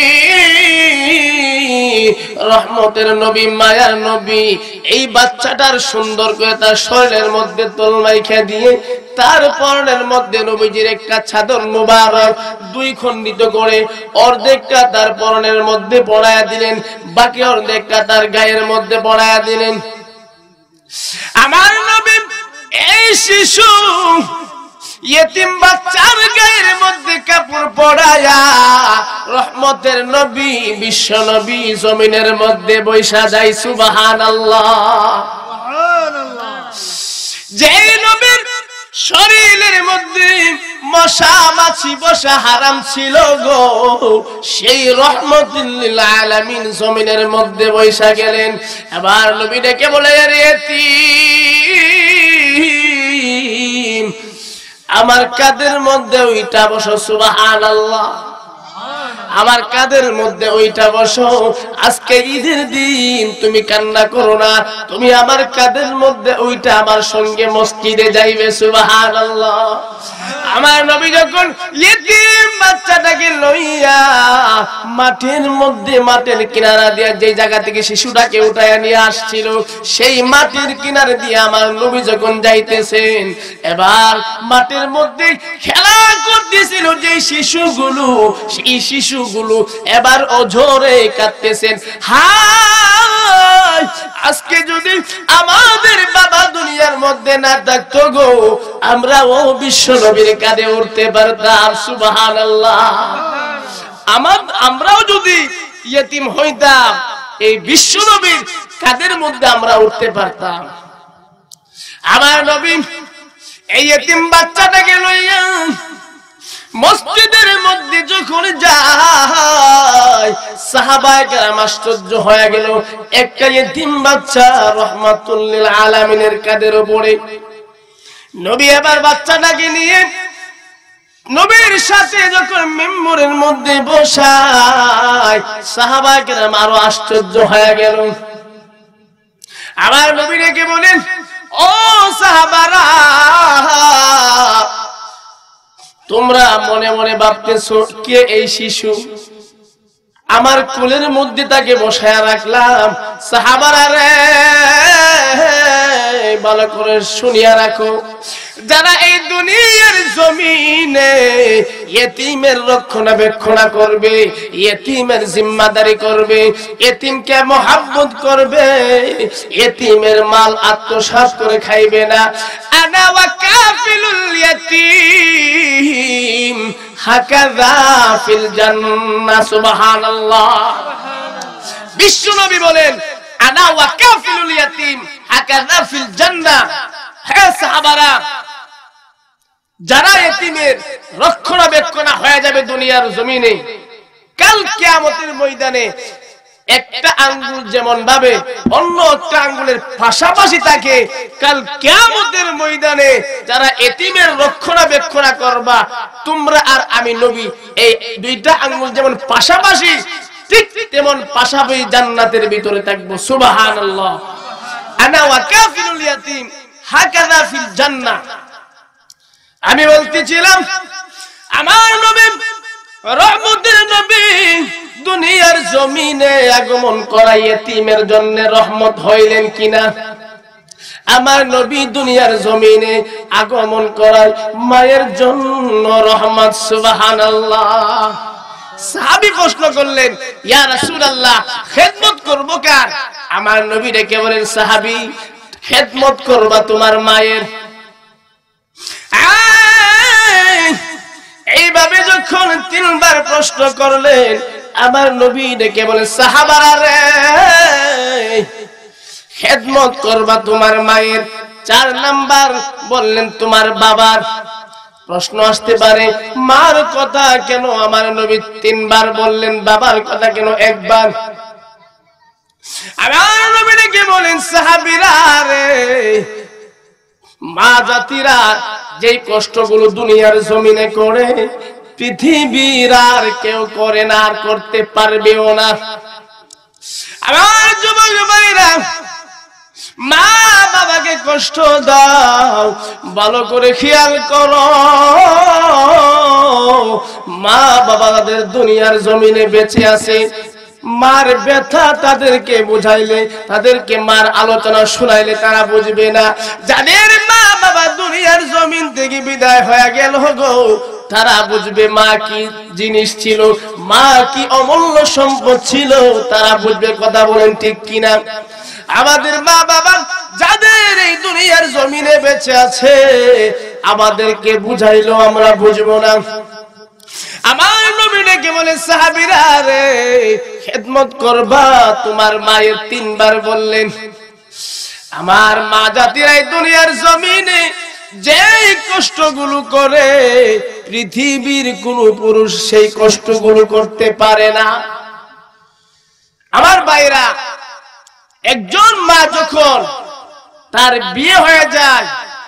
Speaker 1: রহমতের নবী, মায়ার নবী এই বাচ্চাটার সুন্দর করে তার শরীরের মধ্যে তল মাইখা দিয়ে তার পরনের মধ্যে নবীজির একটা চাদর মুবারক দুই খণ্ডিত করে অর্ধেকটা তার পরনের মধ্যে পরায়া দিলেন, বাকি অর্ধেকটা তার গায়ের মধ্যে পরায়া দিলেন। আমার নবী এই শিশু ইতিম বাচ্চার গায়ের মধ্যে কাপড় পরায়া রহমতের নবী, বিশ্ব নবী জমিনের মধ্যে বৈশা যায়। সুবহানাল্লাহ,
Speaker 2: সুবহানাল্লাহ।
Speaker 1: যেই নবীর শরীরের মধ্যে মশা মাছি বসা হারাম ছিল গো, সেই রহমতুল লিল আলামিন জমিনের মধ্যে বৈশা গেলেন। এবার নবী ডেকে বলে, রে এতিম, আমার কাদের মধ্যে ওইটা বসো। সুবহানাল্লাহ, আমার কাদের মধ্যে ওইটা বসো। আজকে ঈদের দিন, তুমি কান্না করো না, তুমি আমার কাদের মধ্যে ওইটা আমার সঙ্গে মসজিদে যাইবে। সুবহানাল্লাহ। আমার নবী যখন ইতিম বাচ্চাটাকে লইয়া মাঠের মধ্যে, মাঠের কিনারা দিয়ে যে জায়গা থেকে শিশুটাকে উঠাইয়া নিয়ে আসছিল, সেই মাঠের কিনারে দিয়ে আমার নবী যখন যাইতেছেন, এবার মাঠের মধ্যে খেলা করতেছিল যে শিশুগুলো, সেই শিশুগুলো এবার অঝরে কাঁদতেছেন। হায়, আজকে যদি আমাদের বাবা দুনিয়ার মধ্যে না থাকতো গো, আমরা ও বিশ্ব নবীর কাঁধে উঠতে পারতাম। সুবহানাল্লাহ। আমরাও যদি ইতিম হইতাম, এই বিশ্ব নবীর কাঁধের মধ্যে আমরা উঠতে পারতাম। আমার নবী এই ইতিম বাচ্চাটাকে লইয়া মসজিদের মধ্যে যখন যায় সাহাবায়ে কেরাম আশ্চর্য হয়ে গেল, একটা ইতিম বাচ্চা রাহমাতুল লিল আলামিনের কাঁধের উপরে। নবী এবার বাচ্চাটাকে নিয়ে নবীর সাথে যখন মিম্বরের মধ্যে বসায় সাহাবায়ে কেরাম আরো আশ্চর্য হয়ে গেল। আমার নবী রেখে বলেন, ও সাহাবারা, তোমরা মনে মনে ভাবতেছো কে এই শিশু? আমার কোলের মধ্যে তাকে বসায় রাখলাম। সাহাবারা রে, ভালো করে শুনিয়া রাখো, যারা এই দুনিয়ার জমিনে ইতিমের রক্ষণাবেক্ষণ করবে, ইতিমের জিম্মাদারি করবে, ইতিমকে মহব্বত করবে, ইতিমের মাল আত্মসাৎ করে খাইবে না, আনা ওয়া কাফিলুল ইতিম হাকাযা ফিল জান্নাহ। সুবহানাল্লাহ। বিশ্বনবী বলেন, আনা ওয়া কাফিলুল ইতিম হাকাযা ফিল জান্নাহ। হে সাহাবারা, যারা ইতিমের রক্ষণাবেক্ষণ হয়ে যাবে দুনিয়ার জমিনে, কাল কিয়ামতের ময়দানে একটা আঙ্গুল যেমন ভাবে অন্য একটা আঙ্গুলের পাশাপাশি থাকে, কাল কিয়ামতের ময়দানে যারা ইতিমের রক্ষণাবেক্ষণ করবা তোমরা আর আমি নবী, এই দুইটা আঙ্গুল যেমন পাশাপাশি ঠিক তেমন পাশাপাশি জান্নাতের ভিতরে থাকবো। সুবহানাল্লাহ। আনা ওয়া কাফিলুল ইতিম হাকাযা ফিল জান্নাহ। আমি বলতেছিলাম, আমার নবী রহমতের নবী দুনিয়ার জমিনে আগমন করা ইতিমের জন্য রহমত হইলেন কিনা? আমার নবী দুনিয়ার জমিনে আগমন করার মায়ের জন্য রহমত। সুবহানাল্লাহ। সাহাবী প্রশ্ন করলেন, ইয়া রাসূলুল্লাহ, খেদমত করব কার? আমার নবী ডেকে বলেন, সাহাবী, খেদমত করবা তোমার মায়ের। এইভাবে যখন তিনবার প্রশ্ন করলেন, আমার নবী ডেকে বলেন, সাহাবারা রে, খেদমত করবা তোমার মায়ের। 4 নাম্বার বললেন তোমার বাবার। প্রশ্ন আসতে পারে, মার কথা কেন আমার নবী 3 বার বললেন, বাবার কথা কেন 1 বার? আমার নবী ডেকে বলেন, সাহাবীরা রে, মা জাতিরা যেই কষ্টগুলো দুনিয়ার জমিনে করে পৃথিবীর আর কেউ করে না, আর করতে পারবেও না। আমার যুবক ভাইরা, মা বাবাকে কষ্ট দাও, ভালো করে খেয়াল করো। মা বাবা তাদের দুনিয়ার জমিনে বেঁচে আছে, মার ব্যথা তাদেরকে বুঝাইলে, তাদেরকে মার আলোচনা শুনাইলে তারা বুঝবে না। যাদের মা বাবা দুনিয়ার জমিন থেকে বিদায় হয়ে গেল গো, তারা বুঝবে মা কি জিনিস ছিল, মা কি অমূল্য সম্পদ ছিল, তারা বুঝবে। কথা বলেন ঠিক কিনা? আমাদের মা বাবা যাদের এই দুনিয়ার জমিনে বেঁচে আছে, আমাদেরকে বুঝাইলো আমরা বুঝবো না। আমার নবী ডেকে বলে, সাহাবীরা রে, খেদমত করবা তোমার মায়ের 3 বার বললেন। আমার মা জাতিরা এই দুনিয়ার জমিনে যে কষ্টগুলো করে পৃথিবীর কোন পুরুষ সেই কষ্টগুলো করতে পারে না। আমার ভাইরা, একজন মা যখন তার বিয়ে হয়ে যায়,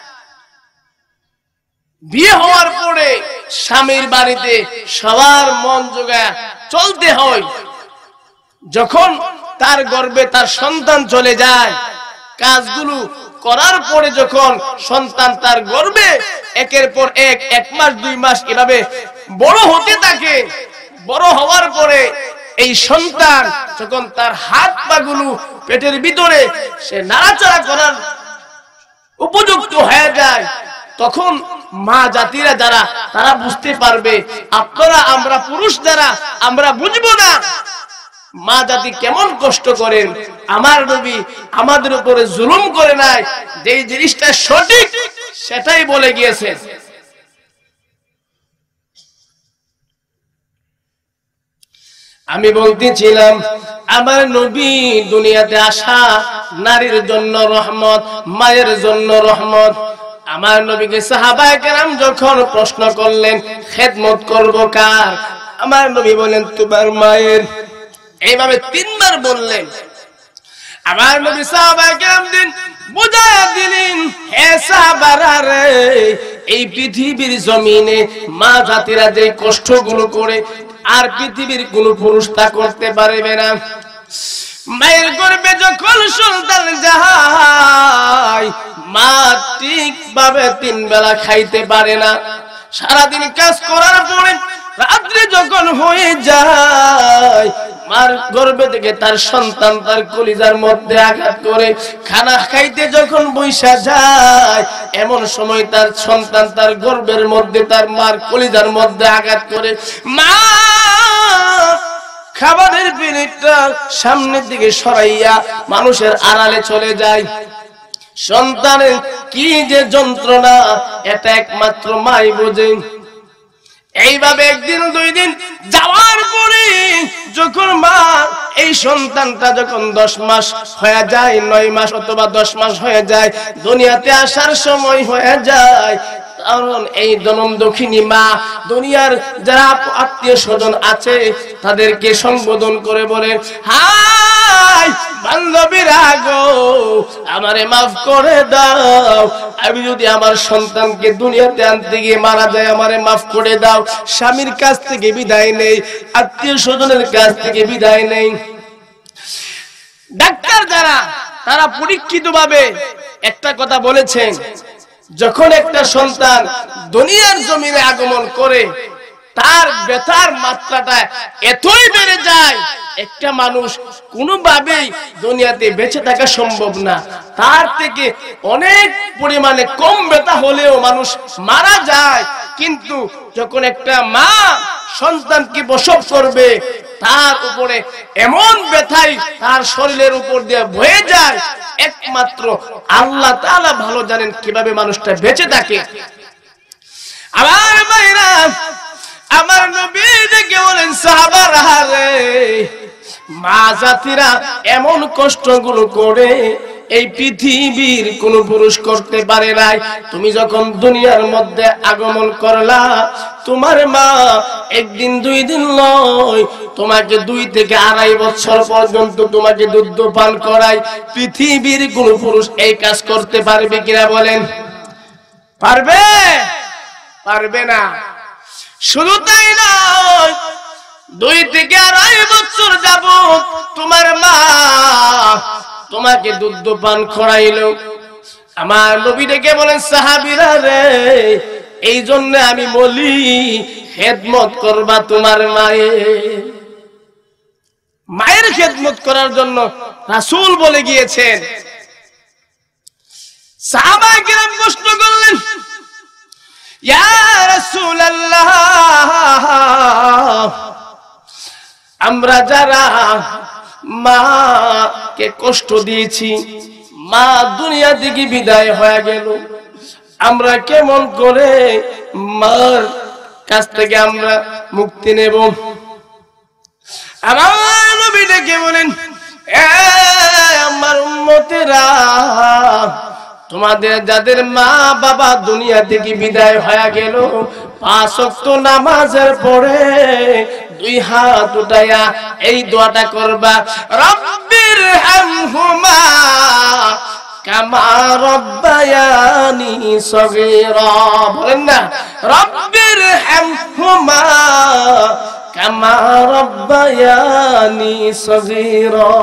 Speaker 1: বিয়ে হওয়ার পরে স্বামীর বাড়িতে সবার মন জোগায় চলতে হয়। যখন তার গর্ভে তার সন্তান চলে যায়, কাজগুলো করার পরে যখন সন্তান তার গর্ভে একের পর 1 মাস 2 মাস এভাবে বড় হতে থাকে, বড় হওয়ার পরে এই সন্তান যখন তার হাত পা গুলো পেটের ভিতরে সে নাড়াচাড়া করার উপযুক্ত হয়ে যায়, তখন মা জাতিরা যারা তারা বুঝতে পারবে। আপনারা আমরা পুরুষ যারা আমরা বুঝবো না মা জাতি কেমন কষ্ট করেন। আমার নবী আমাদের উপরে জুলুম করে নাই, যে জিনিসটা সঠিক সেটাই বলে গিয়েছেন। আমি বলতেছিলাম, আমার নবী দুনিয়াতে আসা নারীর জন্য রহমত, মায়ের জন্য রহমত। আমার নবীকে সাহাবায়ে কেরাম যখন প্রশ্ন করলেন খেদমত করব কার, আমার নবী বলেন তোমার মায়ের। এইভাবে তিনবার বললেন। আমার নবী সাহাবায়ে কেরাম দিন বুঝায়া দিলেন, হে সাহাবারা রে, এই পৃথিবীর জমিনে মা জাতিরা যে কষ্টগুলো করে আর পৃথিবীর কোন পুরুষ তা করতে পারবে না। মায়ের গর্ভে যখন সন্তান যায়, মা ঠিকভাবে 3 বেলা খাইতে পারে না। সারাদিন কাজ করার পরে রাত্রি যখন হয়ে যায়, মার গর্ভে থেকে তার সন্তান তার কলিজার মধ্যে আঘাত করে খানা খাইতে যখন বৈশা যায়, এমন সময় তার সন্তান তার গর্ভের মধ্যে তার মার কলিজার মধ্যে আঘাত করে মা খাবারের প্লেটটা সামনের দিকে সরাইয়া মানুষের আড়ালে চলে যায়। সন্তানের কি যে যন্ত্রণা এটা একমাত্র মাই বোঝে। এইভাবে একদিন 2 দিন যাওয়ার পরে যখন মা এই সন্তানটা যখন 10 মাস হয়ে যায়, 9 মাস অথবা 10 মাস হয়ে যায়, দুনিয়াতে আসার সময় হয়ে যায়, কারণ এই জনম দক্ষিণী মা দুনিয়ার যারা আত্মীয় স্বজন আছে তাদেরকে সম্বোধন করে বলে, হাই বান্ধবীরা গো, আমারে মাফ করে দাও, আমি যদি আমার সন্তানকে দুনিয়াতে আনতে গিয়ে মারা যায় আমারে মাফ করে দাও। স্বামীর কাছ থেকে বিদায় নেই, আত্মীয় স্বজনের কাছ থেকে বিদায় নেই। ডাক্তার যারা তারা পরীক্ষিতভাবে একটা কথা বলেছেন, যখন একটা সন্তান দুনিয়ার জমিনে আগমন করে তার ব্যথার মাত্রাটা এতই বেড়ে যায়, একটা মানুষ কোনোভাবেই দুনিয়াতে বেঁচে থাকা সম্ভব না। তার থেকে অনেক পরিমাণে কম ব্যথা হলেও মানুষ মারা যায়। কিন্তু যখন একটা মা সন্তানকে প্রসব করবে, তার উপরে এমন ব্যথাই তার শরীরের উপর দিয়ে বয়ে যায়, একমাত্র আল্লাহ তাআলা ভালো জানেন কিভাবে মানুষটা বেঁচে থাকে। আমার ভাইরা, আমার নবী ডেকে বলেন, সাহাবারা রে, মা জাতিরা এমন কষ্টগুলো করে এই পৃথিবীর কোন পুরুষ করতে পারে নাই। তুমি যখন দুনিয়ার মধ্যে আগমন করলা, তোমার মা একদিন 2 দিন নয়, তোমাকে 2 থেকে 2.5 বছর পর্যন্ত তোমাকে দুধ পান করায়। পৃথিবীর কোন পুরুষ এই কাজ করতে পারবে কিনা বলেন? পারবে? পারবে না। শুধু তাই নয়, 2 থেকে 2.5 বছর যাবত তোমার মা তোমাকে দুধ পান করাইলো। আমার নবী ডেকে বলেন, সাহাবীরা রে, এই জন্য আমি বলি খেদমত করবা তোমার মায়ের। মায়ের খেদমত করার জন্য রাসূল বলে গিয়েছেন। সাহাবায়ে কেরাম প্রশ্ন করলেন, ইয়া রাসূলুল্লাহ, আমরা যারা মাকে কষ্ট দিয়েছি, মা দুনিয়া থেকে বিদায় হয়ে গেল, আমরা কেমন করে মার কাছ থেকে আমরা মুক্তি নেব? আমার নবী ডেকে বলেন, এ আমার উম্মতেরা, তোমাদের যাদের মা বাবা দুনিয়া থেকে বিদায় হয়ে গেল, 5 ওয়াক্ত নামাজের পরে 2 হাত উঠায়া এই দোয়াটা করবা, রব্বির হামহুমা কামা রব্বায়ানি সগীরা। বলেন না, রব্বির হামহুমা কামা রব্বায়ানি সগীরা।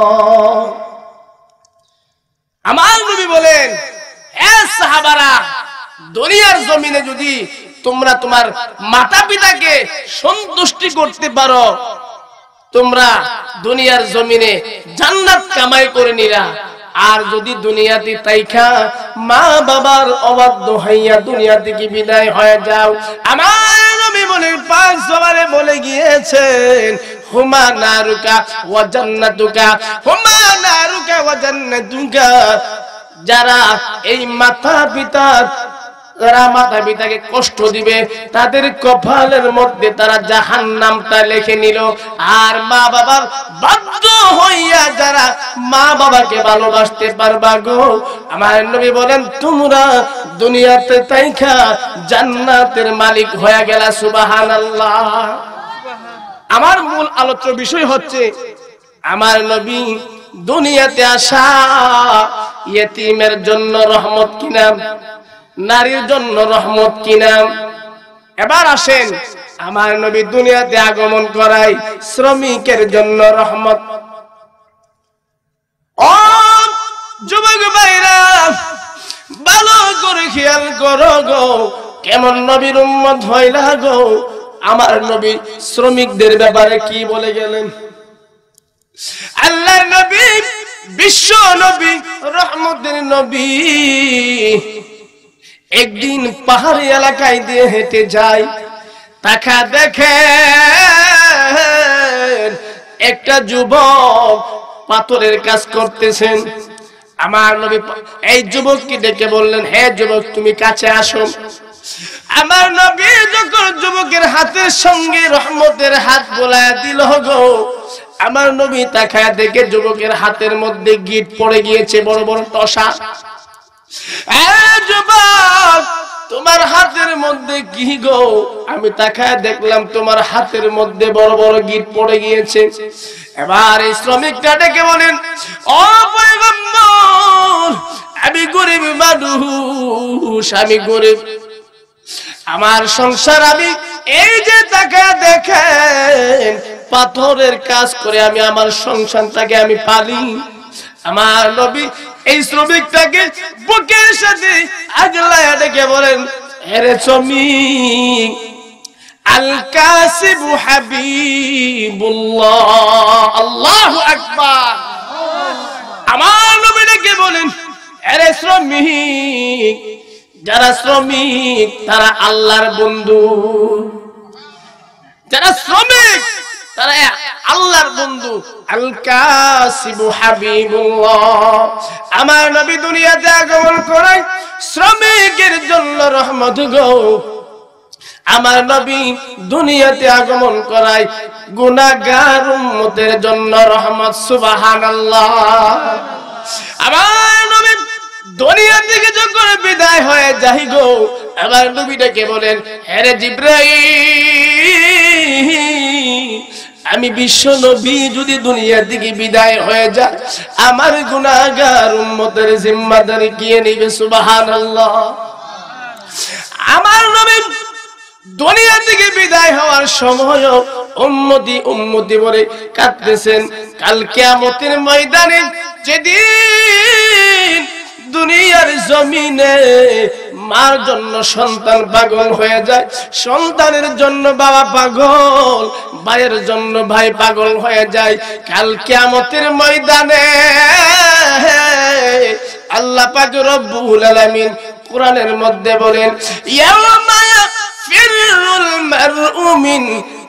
Speaker 1: আমার নবী বলেন, হে সাহাবারা, দুনিয়ার জমিনে যদি তোমরা তোমার মাতা পিতাকে সন্তুষ্টি করতে পারো, তোমরা দুনিয়ার জমিনে জান্নাত কামাই করে নিরা। আর যদি দুনিয়াতে তাইখা মা বাবার অবাধ্য হইয়া দুনিয়া থেকে বিদায় হয়ে যাও, আমার নবী বলেন, 5 জবারে বলে গিয়েছেন, হুমা নারুকা ওয়া জান্নাতুকা, হুমা নারুকা ওয়া জান্নাতুকা। যারা এই মাতা পিতাকে কষ্ট দিবে, তাদের কপালের মধ্যে তারা জাহান্নামটা লিখে নিল। আর মা বাবার বাধ্য হইয়া যারা মা বাবাকে ভালোবাসতে পারবা গো, আমার নবী বলেন, তোমরা দুনিয়াতে তাইকা জান্নাতের মালিক হয়ে গেল। সুবহানাল্লাহ। আমার মূল আলোচ্য বিষয় হচ্ছে আমার নবী দুনিয়াতে আসা ইয়েতিমের জন্য রহমত কিনা, নারীর জন্য রহমত কিনা। এবার আসেন, আমার নবী দুনিয়াতে আগমন করাই শ্রমিকের জন্য রহমত। ও যুবক ভাইরা, ভালো করে খেয়াল করো গো, কেমন নবীর উম্মত হইলা গো। আমার নবী শ্রমিকদের ব্যাপারে কি বলে গেলেন? আল্লাহর নবী, বিশ্ব নবী, রহমতের নবী একদিন পাহাড়ি এলাকায় দিয়ে হেঁটে যায়। তাকা দেখে একটা যুবক পাথরের কাজ করতেছেন। আমার নবী এই যুবককে ডেকে বললেন, হে যুবক, তুমি কাছে আসো। আমার নবী যখন যুবকের হাতের সঙ্গে রহমতের হাত বোলায় দিল গো, আমার নবী তাকায় দেখে যুবকের হাতের মধ্যে গিট পড়ে গিয়েছে, বড় বড় টসা। যুবক, তোমার হাতের মধ্যে কি গো? আমি তাকায় দেখলাম তোমার হাতের মধ্যে বড় বড় গিট পড়ে গিয়েছে। এবার এই শ্রমিকটা ডেকে বলেন, ও পয়গম্বর, আমি গরিব মানুষ, আমি গরিব, আমার সংসার আমি এই যে তাকায় দেখেন পাথরের কাজ করে আমি আমার সংসারটাকে আমি পালি। আমার নবী এই শ্রমিকটাকে বুকের সাথে আগলায় ডেকে বলেন, আরে শ্রমিক, আল কাসিবু হাবিবুল্লাহ, আল্লাহু আকবার। আমার নবী ডেকে বলেন, আরে শ্রমিক, যারা শ্রমিক তারা আল্লাহর বন্ধু, যারা শ্রমিক তারা আল্লাহর বন্ধু। আল কাসিবু হাবিবুল্লাহ। আমার নবী দুনিয়াতে আগমন করায় শ্রমিকের জন্য রহমত গো। আমার নবী দুনিয়াতে আগমন করায় গুনাহগার উম্মতের জন্য রহমত। সুবহানাল্লাহ। আমার নবী দুনিয়া থেকে যখন বিদায় হয়ে যাই গো, আমার নবীটাকে বলেন, হে রে জিবরাইল, আমি বিশ্ব নবী যদি দুনিয়া থেকে বিদায় হয়ে যায়, আমার গুনাহগার উম্মতের জিম্মাদারি কে নেবে? সুবহানাল্লাহ। আমার নবী দুনিয়া থেকে বিদায় হওয়ার সময় উম্মতি উম্মতি বলে কাঁদতেছেন। কাল কিয়ামতের ময়দানে যেদিন দুনিয়ার জমিনে মার জন্য সন্তান পাগল হয়ে যায়, সন্তানের জন্য বাবা পাগল, ভাইয়ের জন্য ভাই পাগল হয়ে যায়, কাল কিয়ামতের ময়দানে আল্লাহ পাক রব্বুল আলামিন কোরআনের মধ্যে বলেন, ইয়াওমা ইয়াফিরুল মারউ মিন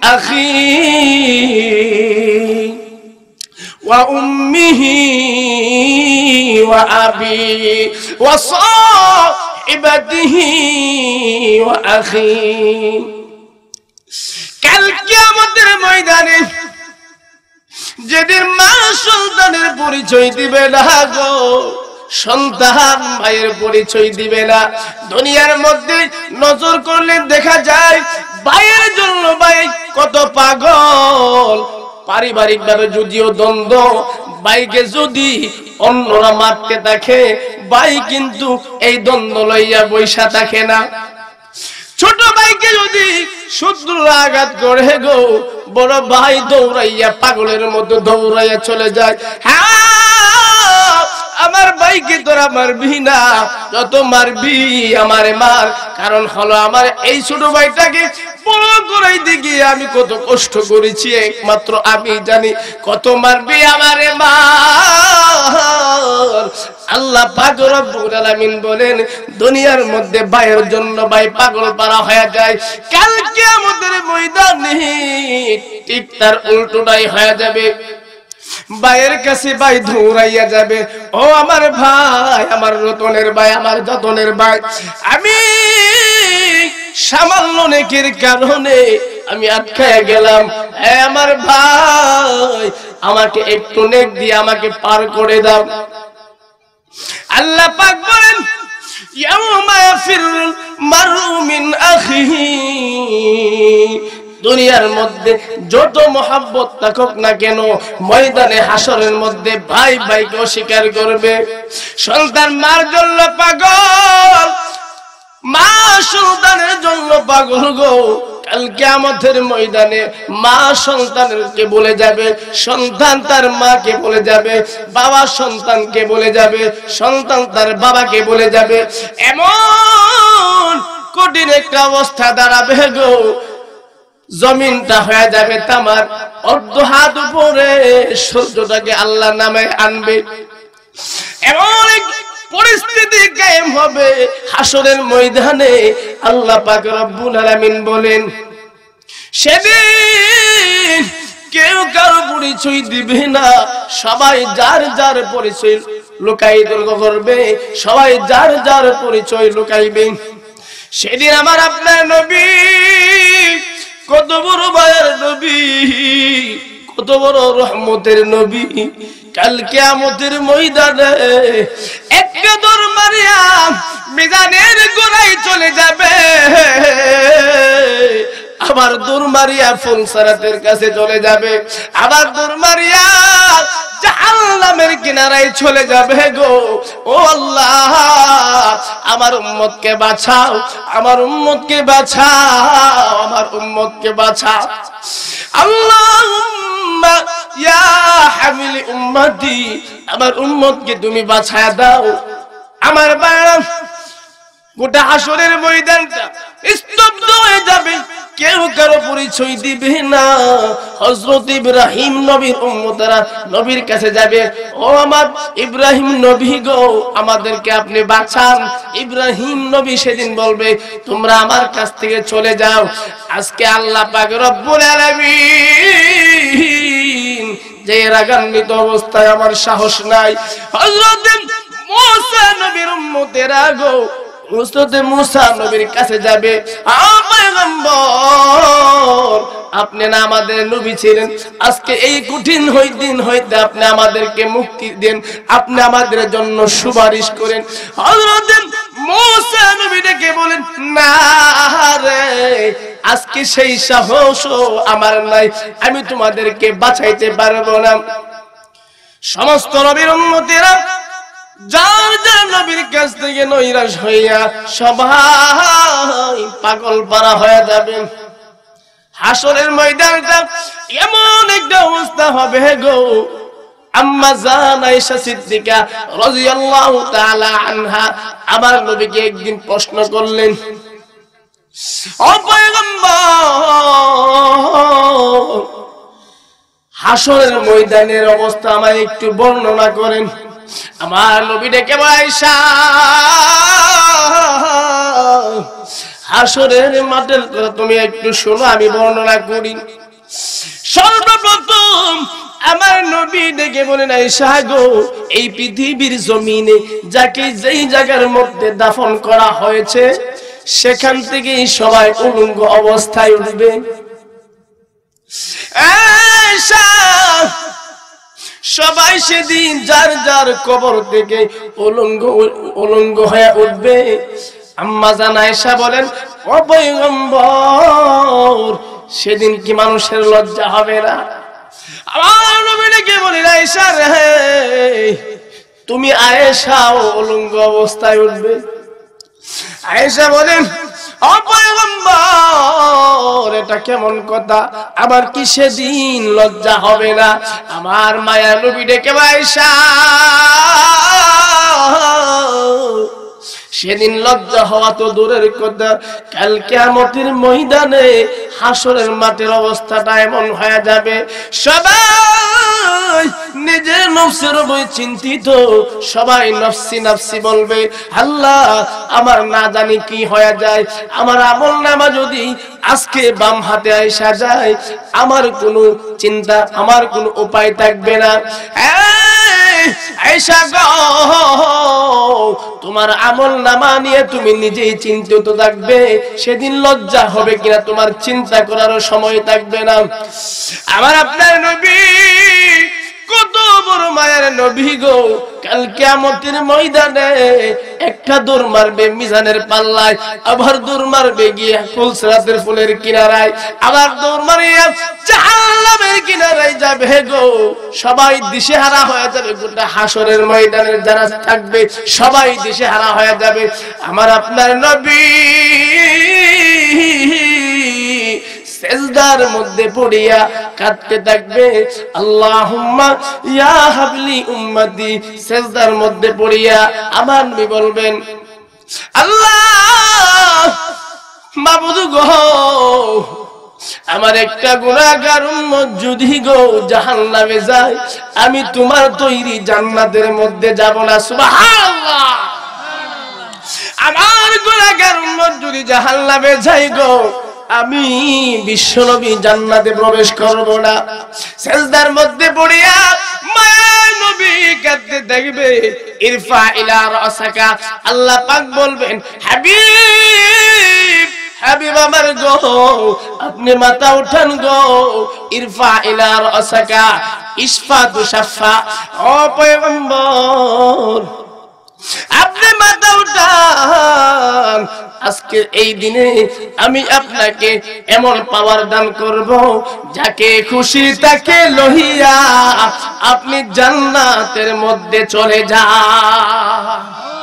Speaker 1: আখিহি ওয়া উম্মিহি ওয়া আবিহি ওয়া সাহিবাতিহি ওয়া আখিহি। কাল কিয়ামতের ময়দানে যেদিন মা সন্তানের পরিচয় দিবে না গো, সন্তান ভাইয়ের পরিচয় দিবে না। দুনিয়ার মধ্যে নজর করলে দেখা যায় ভাইয়ের জন্য ভাই কত পাগল। পারিবারিক ভাবে যদিও দ্বন্দ্ব, ভাইকে যদি অন্যরা মারতে থাকে, ভাই কিন্তু এই দ্বন্দ্ব লইয়া বৈশা থাকে না। ছোট ভাইকে যদি শত্রু আঘাত করে গো, বড় ভাই দৌড়াইয়া পাগলের মতো দৌড়াইয়া চলে যায়। হ্যাঁ, আমার ভাইকে তোরা মারবি না, যত মারবি আমারে মার। কারণ হলো আমার এই ছোট ভাইটাকে বড় করাইতে গিয়ে আমি কত কষ্ট করেছি, একমাত্র আমি জানি। কত মারবি আমারে মার। আল্লাহ পাক রব্বুল আলামিন বলেন, দুনিয়ার মধ্যে ভাইয়ের জন্য ভাই পাগল পারা হয়ে যায়, কাল কিয়ামতের ময়দানে ঠিক তার উল্টোটাই হয়ে যাবে। ভাইয়ের কাছে ভাই দৌড়াইয়া যাবে, ও আমার ভাই, আমার রতনের ভাই, আমার যতনের ভাই, আমি সামান্য নেকির কারণে আমি আটকায়া গেলাম। আমার ভাই, আমাকে একটু নেক দিয়ে আমাকে পার করে দাও। আল্লাহ পাক বলেন, ইয়াউমা ইয়াফিরুল মারউ মিন আখিহি, দুনিয়ার মধ্যে যত মহব্বত থাকুক না কেন, ময়দানে হাসরের মধ্যে ভাই ভাইকে অস্বীকার করবে। সন্তান মার জন্য পাগল, মা সন্তানের জন্য পাগল গো। কাল কিয়ামতের ময়দানে মা সন্তানকে বলে যাবে, সন্তান তার মাকে বলে যাবে, বাবা সন্তানকে বলে যাবে, সন্তান তার বাবাকে বলে যাবে। এমন কঠিন একটা অবস্থা দাঁড়াবে গো, জমিনটা হয়ে যাবে তামার, অর্ধ হাত উপরে সূর্যটাকে আল্লাহ নামে আনবে। এমন এক পরিস্থিতি কায়েম হবে হাসরের ময়দানে। আল্লাহ পাক রব্বুল আলামিন বলেন, সেদিন কেউ কারো পরিচয় দিবে না, সবাই যার যার পরিচয় লুকাইতে করবে, সবাই যার যার পরিচয় লুকাইবে। সেদিন আমার আপনার নবী, কত বড় মায়ের নবী, কত বড় রহমতের নবী, কাল কিয়ামতের ময়দানে একটা দৌড় মারিয়া মিজানের গোড়ায় চলে যাবে, আবার দৌড় মারিয়া ফুলসারাতের কাছে চলে যাবে, আবার দৌড় মারিয়া জাহান্নামের কিনারায় চলে যাবে গো। ও আল্লাহ, আমার উম্মতকে বাঁচাও, আমার উম্মতকে বাঁচাও, আমার উম্মতকে বাঁচাও। আল্লাহুম্মা ইয়া হামিলি উম্মতি, আমার উম্মতকে তুমি বাঁচায়া দাও। আমার বাবা, গোটা হাসরের ময়দানটা স্তব্ধ হয়ে যাবে, কেউ কারো পরিচয় দিবে না। হযরত ইব্রাহিম নবীর উম্মতরা নবীর কাছে যাবে, ও আমার ইব্রাহিম নবী গো, আমাদেরকে আপনি বাঁচান। ইব্রাহিম নবী সেদিন বলবে, তোমরা আমার কাছ থেকে চলে যাও। আজকে আল্লাহ পাক রব্বুল আলামিন যে রাগান্বিত অবস্থায় আমার সাহস নাই। হযরত মুসা নবীর উম্মতেরা গো, হযরত মুসা নবীর কাছে যাবে, পয়গম্বর আপনি না আমাদের নবী ছিলেন, আজকে এই কঠিন দিন হইতে আপনি আমাদেরকে মুক্তি দেন, আপনি আমাদের জন্য সুপারিশ করেন। হযরত মুসা নবী ডেকে বলেন, না রে, আজকে সেই সাহসও আমার নাই, আমি তোমাদেরকে বাঁচাইতে পারবো না। সমস্ত নবীর উম্মতেরা যার যার নবীর কাছ থেকে নৈরাশ হইয়া সবাই পাগল পারা হয়ে যাবেন। হাসরের ময়দানটা এমন একটা অবস্থা হবে গো। আম্মা জান আয়েশা সিদ্দিকা রাদিয়াল্লাহু তাআলা আনহা আমার নবীকে একদিন প্রশ্ন করলেন, ও পয়গম্বর, হাসরের ময়দানের অবস্থা আমায় একটু বর্ণনা করেন। আমার নবী ডেকে বলে, আয়েশা, হাসরের মাঠের কথা তুমি একটু শোনো, আমি বর্ণনা করি। সর্বপ্রথম আমার নবী ডেকে বলেন, আয়েশা গো, এই পৃথিবীর জমিনে যাকে যেই জায়গার মধ্যে দাফন করা হয়েছে সেখান থেকেই সবাই উলঙ্গ অবস্থায় উঠবে। আয়েশা, সবাই সেদিন যার যার কবর থেকে উলঙ্গ হয়ে উঠবে। আম্মা জান আয়েশা বলেন, ও পয়গম্বর, সেদিন কি মানুষের লজ্জা হবে না? আমার নবী ডেকে বলেন, আয়েশা রে, তুমি আয়েশাও উলঙ্গ অবস্থায় উঠবে। আয়েশা বলেন, ও পয়গম্বর, এটা কেমন কথা? আবার কি সেদিন লজ্জা হবে না? আমার মায়া নবী ডেকে বলে, আয়েশা, সেদিন লজ্জা হওয়া তো দূরের কথা, কাল কিয়ামতের ময়দানে হাসরের মাঠের অবস্থাটা এমন হয়ে যাবে, সবাই নিজের নফসের উপর চিন্তিত, সবাই নফসি নফসি বলবে। আল্লাহ, আমার না জানি কি হয়ে যায়, আমার আমলনামা যদি আজকে বাম হাতে আইসা যায়, আমার কোনো চিন্তা, আমার কোনো উপায় থাকবে না। আয়েশা গো, তোমার আমলনামা নিয়ে তুমি নিজেই চিন্তিত থাকবে, সেদিন লজ্জা হবে কিনা তোমার চিন্তা করারও সময় থাকবে না। আমার আপনার নবী কত বড় মায়ের নবী গো, কাল কিয়ামতের ময়দানে একটা দৌড় মারবে মিজানের পাল্লায়, আবার দৌড় মারবে গিয়ে ফুলসরাতের ফুলের কিনারায়, আবার দৌড় মারিয়া জাহান্নামের কিনারায় যাবে গো। সবাই দিশেহারা হয়ে যাবে, গোটা হাসরের ময়দানের যারা থাকবে সবাই দিশেহারা হয়ে যাবে। আমার আপনার নবী সেজদার মধ্যে পড়িয়া কাঁদতে থাকবে, আল্লাহুম্মা ইয়া হাবলি উম্মতি। সেজদার মধ্যে পড়িয়া আমার নবী বলবেন, আল্লাহ মাবুদ গো, আমার একটা গুনাহগার উম্মত যদি গো জাহান্নামে যায়, আমি তোমার তৈরি জান্নাতের মধ্যে যাব না। সুবহানাল্লাহ। আমার গুনাহগার উম্মত যদি জাহান্নামে যায় গো, আমি বিশ্বনবী জান্নাতে প্রবেশ করব না। সেজদার মধ্যে পড়িয়া মায়ের নবী কাঁদতে দেখবে, ইরফা ইলা রাসাকা। আল্লাহ পাক বলবেন, হাবিব হাবিব আমার গো, আপনি মাথা উঠান গো। ইরফা ইলা রাসাকা ইশফা তুশাফা। ও পয়গম্বর, আপনি মাথা উঠান। আজকে এই দিনে আমি আপনাকে এমন পাওয়ার দান করব, যাকে খুশি তাকে লহিয়া আপনি জান্নাতের মধ্যে চলে যান।